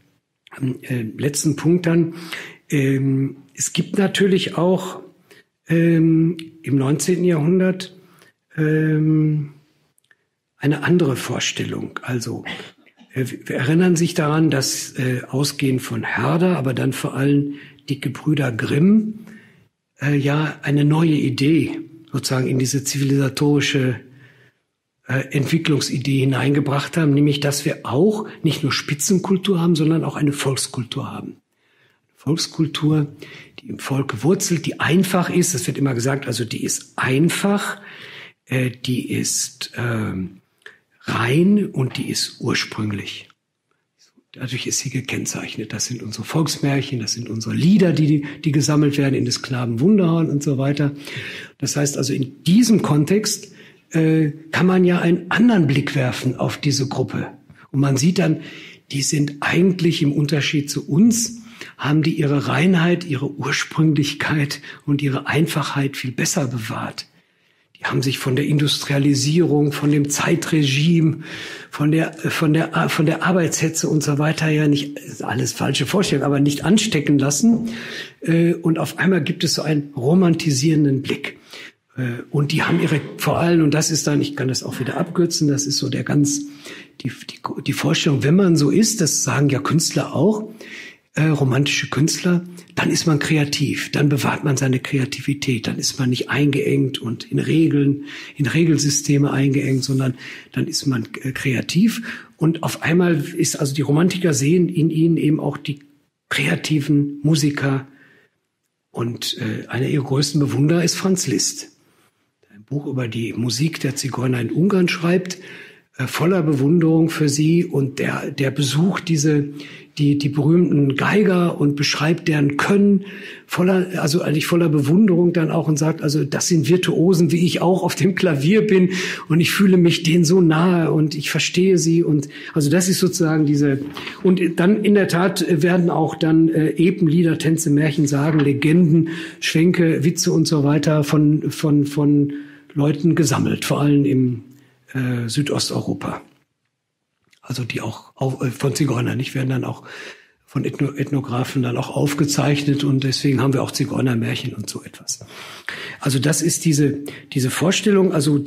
letzten Punkt dann. Es gibt natürlich auch im 19. Jahrhundert eine andere Vorstellung. Also wir erinnern sich daran, dass ausgehend von Herder, aber dann vor allem die Gebrüder Grimm ja eine neue Idee sozusagen in diese zivilisatorische Entwicklungsidee hineingebracht haben, nämlich, dass wir auch nicht nur Spitzenkultur haben, sondern auch eine Volkskultur haben. Eine Volkskultur, die im Volk wurzelt, die einfach ist. Es wird immer gesagt, also die ist einfach, die ist rein und die ist ursprünglich. Dadurch ist sie gekennzeichnet. Das sind unsere Volksmärchen, das sind unsere Lieder, die gesammelt werden in des Knaben Wunderhorn und so weiter. Das heißt also, in diesem Kontext kann man ja einen anderen Blick werfen auf diese Gruppe. Und man sieht dann, die sind eigentlich im Unterschied zu uns haben die ihre Reinheit, ihre Ursprünglichkeit und ihre Einfachheit viel besser bewahrt. Die haben sich von der Industrialisierung, von dem Zeitregime, von der Arbeitshetze und so weiter ja nicht, alles falsche Vorstellungen, aber nicht anstecken lassen. Und auf einmal gibt es so einen romantisierenden Blick. Und die haben vor allem, und das ist dann, ich kann das auch wieder abkürzen, das ist so die Vorstellung, wenn man so ist, das sagen ja Künstler auch, romantische Künstler, dann ist man kreativ, dann bewahrt man seine Kreativität, dann ist man nicht eingeengt und in Regelsysteme eingeengt, sondern dann ist man kreativ. Und auf einmal ist also die Romantiker sehen in ihnen eben auch die kreativen Musiker. Und einer ihrer größten Bewunderer ist Franz Liszt. Ein Buch über die Musik der Zigeuner in Ungarn schreibt, voller Bewunderung für sie, und der besucht die berühmten Geiger und beschreibt deren Können voller Bewunderung dann auch und sagt, also das sind Virtuosen, wie ich auch auf dem Klavier bin, und ich fühle mich denen so nahe und ich verstehe sie, und also das ist sozusagen und dann in der Tat werden auch dann Epenlieder, Tänze, Märchen, Sagen, Legenden, Schwänke, Witze und so weiter von Leuten gesammelt, vor allem im Südosteuropa. Also die auch von Zigeunern, nicht, werden dann auch von Ethnographen dann auch aufgezeichnet, und deswegen haben wir auch Zigeunermärchen und so etwas. Also das ist diese Vorstellung, also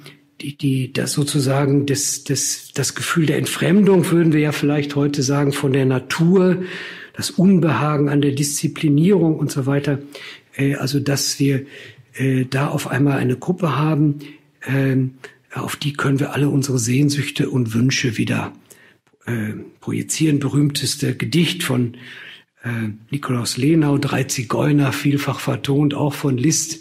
das sozusagen das Gefühl der Entfremdung, würden wir ja vielleicht heute sagen, von der Natur, das Unbehagen an der Disziplinierung und so weiter. Also dass wir da auf einmal eine Gruppe haben, auf die können wir alle unsere Sehnsüchte und Wünsche wieder projizieren. Berühmteste Gedicht von Nikolaus Lenau, 3 Zigeuner, vielfach vertont, auch von Liszt.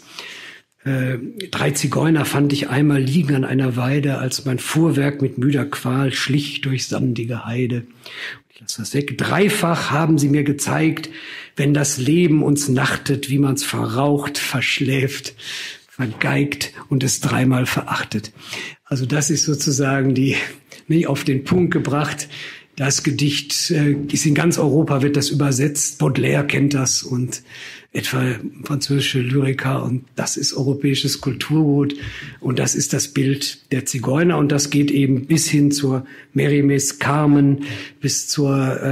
3 Zigeuner fand ich einmal liegen an einer Weide, als mein Fuhrwerk mit müder Qual schlich durch sandige Heide. Ich lasse das weg. Dreifach haben sie mir gezeigt, wenn das Leben uns nachtet, wie man's verraucht, verschläft, vergeigt und es 3-mal verachtet. Also das ist sozusagen auf den Punkt gebracht. Das Gedicht ist in ganz Europa, wird das übersetzt. Baudelaire kennt das und etwa französische Lyriker, und das ist europäisches Kulturgut, und das ist das Bild der Zigeuner, und das geht eben bis hin zur Merimes, Carmen, bis zum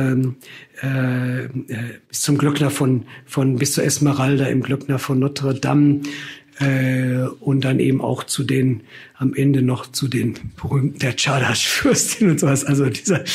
Glöckner bis zur Esmeralda im Glöckner von Notre Dame. Und dann eben auch am Ende noch zu den berühmten, der Czardas-Fürstin und sowas, also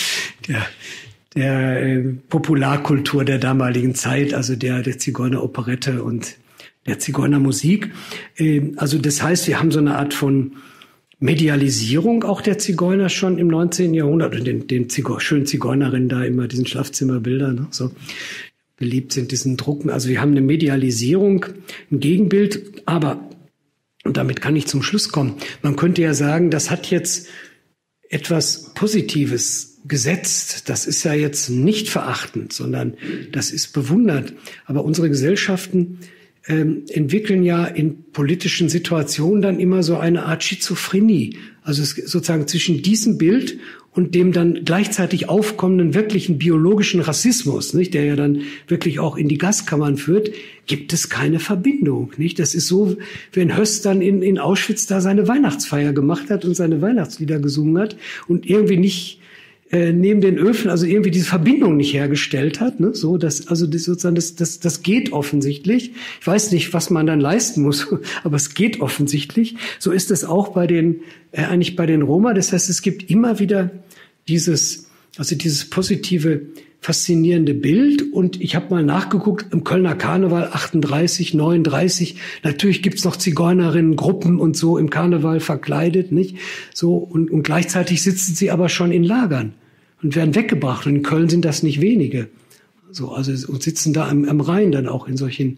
der Popularkultur der damaligen Zeit, also der Zigeuner-Operette und der Zigeunermusik. Also das heißt, wir haben so eine Art von Medialisierung auch der Zigeuner schon im 19. Jahrhundert, und den schönen Zigeunerinnen da immer, diesen Schlafzimmerbilder, ne, so beliebt sind, diesen Drucken. Also wir haben eine Medialisierung, ein Gegenbild, aber, und damit kann ich zum Schluss kommen, man könnte ja sagen, das hat jetzt etwas Positives gesetzt. Das ist ja jetzt nicht verachtend, sondern das ist bewundert. Aber unsere Gesellschaften entwickeln ja in politischen Situationen dann immer so eine Art Schizophrenie. Also sozusagen zwischen diesem Bild und dem dann gleichzeitig aufkommenden wirklichen biologischen Rassismus, nicht, der ja dann wirklich auch in die Gaskammern führt, gibt es keine Verbindung, nicht? Das ist so, wenn Höss dann in Auschwitz da seine Weihnachtsfeier gemacht hat und seine Weihnachtslieder gesungen hat und irgendwie nicht neben den Öfen, also irgendwie diese Verbindung nicht hergestellt hat, ne? So, das geht offensichtlich. Ich weiß nicht, was man dann leisten muss, aber es geht offensichtlich. So ist es auch eigentlich bei den Roma. Das heißt, es gibt immer wieder dieses positive, faszinierende Bild. Und ich habe mal nachgeguckt, im Kölner Karneval 38, 39, natürlich gibt's noch Zigeunerinnengruppen und so im Karneval verkleidet, nicht? So, und gleichzeitig sitzen sie aber schon in Lagern und werden weggebracht. Und in Köln sind das nicht wenige. So, also, und sitzen da am Rhein dann auch in solchen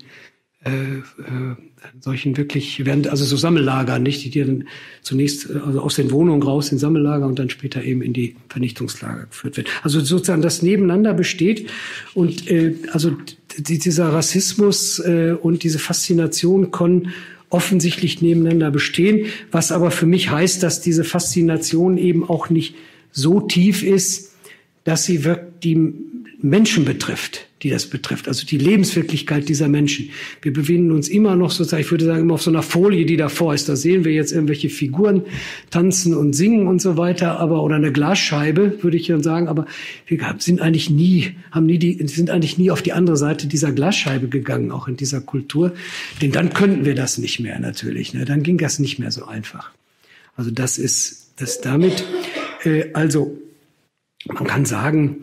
wirklich, werden also so Sammellager, nicht, die dann zunächst also aus den Wohnungen raus in Sammellager und dann später eben in die Vernichtungslager geführt wird. Also sozusagen das nebeneinander besteht, und also dieser Rassismus und diese Faszination können offensichtlich nebeneinander bestehen, was aber für mich heißt, dass diese Faszination eben auch nicht so tief ist, dass sie wirklich die Menschen betrifft, die das betrifft, also die Lebenswirklichkeit dieser Menschen. Wir befinden uns immer noch sozusagen, ich würde sagen, immer auf so einer Folie, die davor ist. Da sehen wir jetzt irgendwelche Figuren tanzen und singen und so weiter, aber oder eine Glasscheibe, würde ich dann sagen, aber wir sind eigentlich nie auf die andere Seite dieser Glasscheibe gegangen, auch in dieser Kultur. Denn dann könnten wir das nicht mehr natürlich. Ne? Dann ging das nicht mehr so einfach. Also das ist das damit. Also man kann sagen,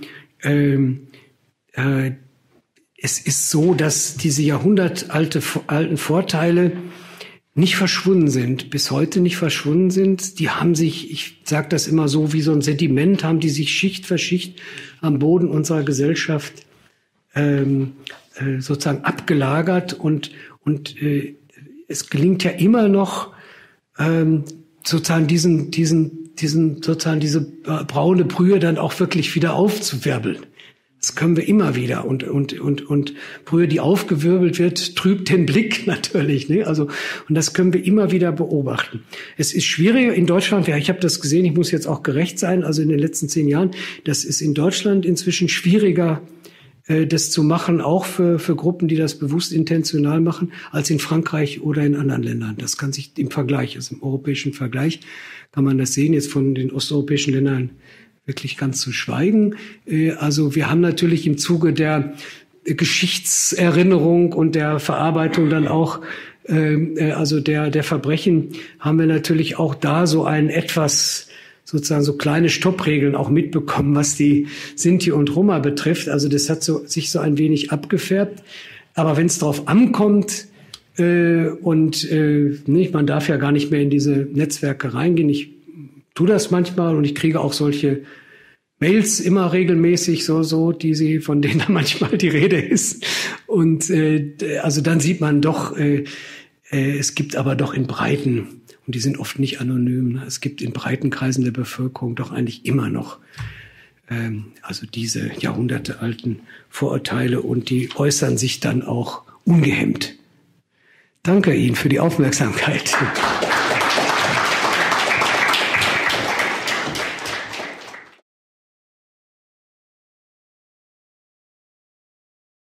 es ist so, dass diese jahrhundertalten Vorteile nicht verschwunden sind, bis heute nicht verschwunden sind. Die haben sich, ich sage das immer so, wie so ein Sediment, haben die sich Schicht für Schicht am Boden unserer Gesellschaft sozusagen abgelagert und es gelingt ja immer noch sozusagen diese braune Brühe dann auch wirklich wieder aufzuwirbeln. Das können wir immer wieder. Und Brühe, die aufgewirbelt wird, trübt den Blick natürlich. Ne? Also, und das können wir immer wieder beobachten. Es ist schwieriger in Deutschland, ja, ich habe das gesehen, ich muss jetzt auch gerecht sein, also in den letzten 10 Jahren, das ist in Deutschland inzwischen schwieriger, das zu machen, auch für Gruppen, die das bewusst intentional machen, als in Frankreich oder in anderen Ländern. Das kann sich im Vergleich, also im europäischen Vergleich, kann man das sehen, jetzt von den osteuropäischen Ländern wirklich ganz zu schweigen. Also wir haben natürlich im Zuge der Geschichtserinnerung und der Verarbeitung dann auch, also der Verbrechen, haben wir natürlich auch da so ein etwas, sozusagen so kleine Stoppregeln auch mitbekommen, was die Sinti und Roma betrifft. Also das hat sich so ein wenig abgefärbt. Aber wenn es drauf ankommt, man darf ja gar nicht mehr in diese Netzwerke reingehen. Ich tue das manchmal und ich kriege auch solche Mails immer regelmäßig, von denen manchmal die Rede ist. Und also dann sieht man doch, es gibt aber doch in Breiten, und die sind oft nicht anonym, es gibt in breiten Kreisen der Bevölkerung doch eigentlich immer noch also diese jahrhundertealten Vorurteile, und die äußern sich dann auch ungehemmt. Danke Ihnen für die Aufmerksamkeit.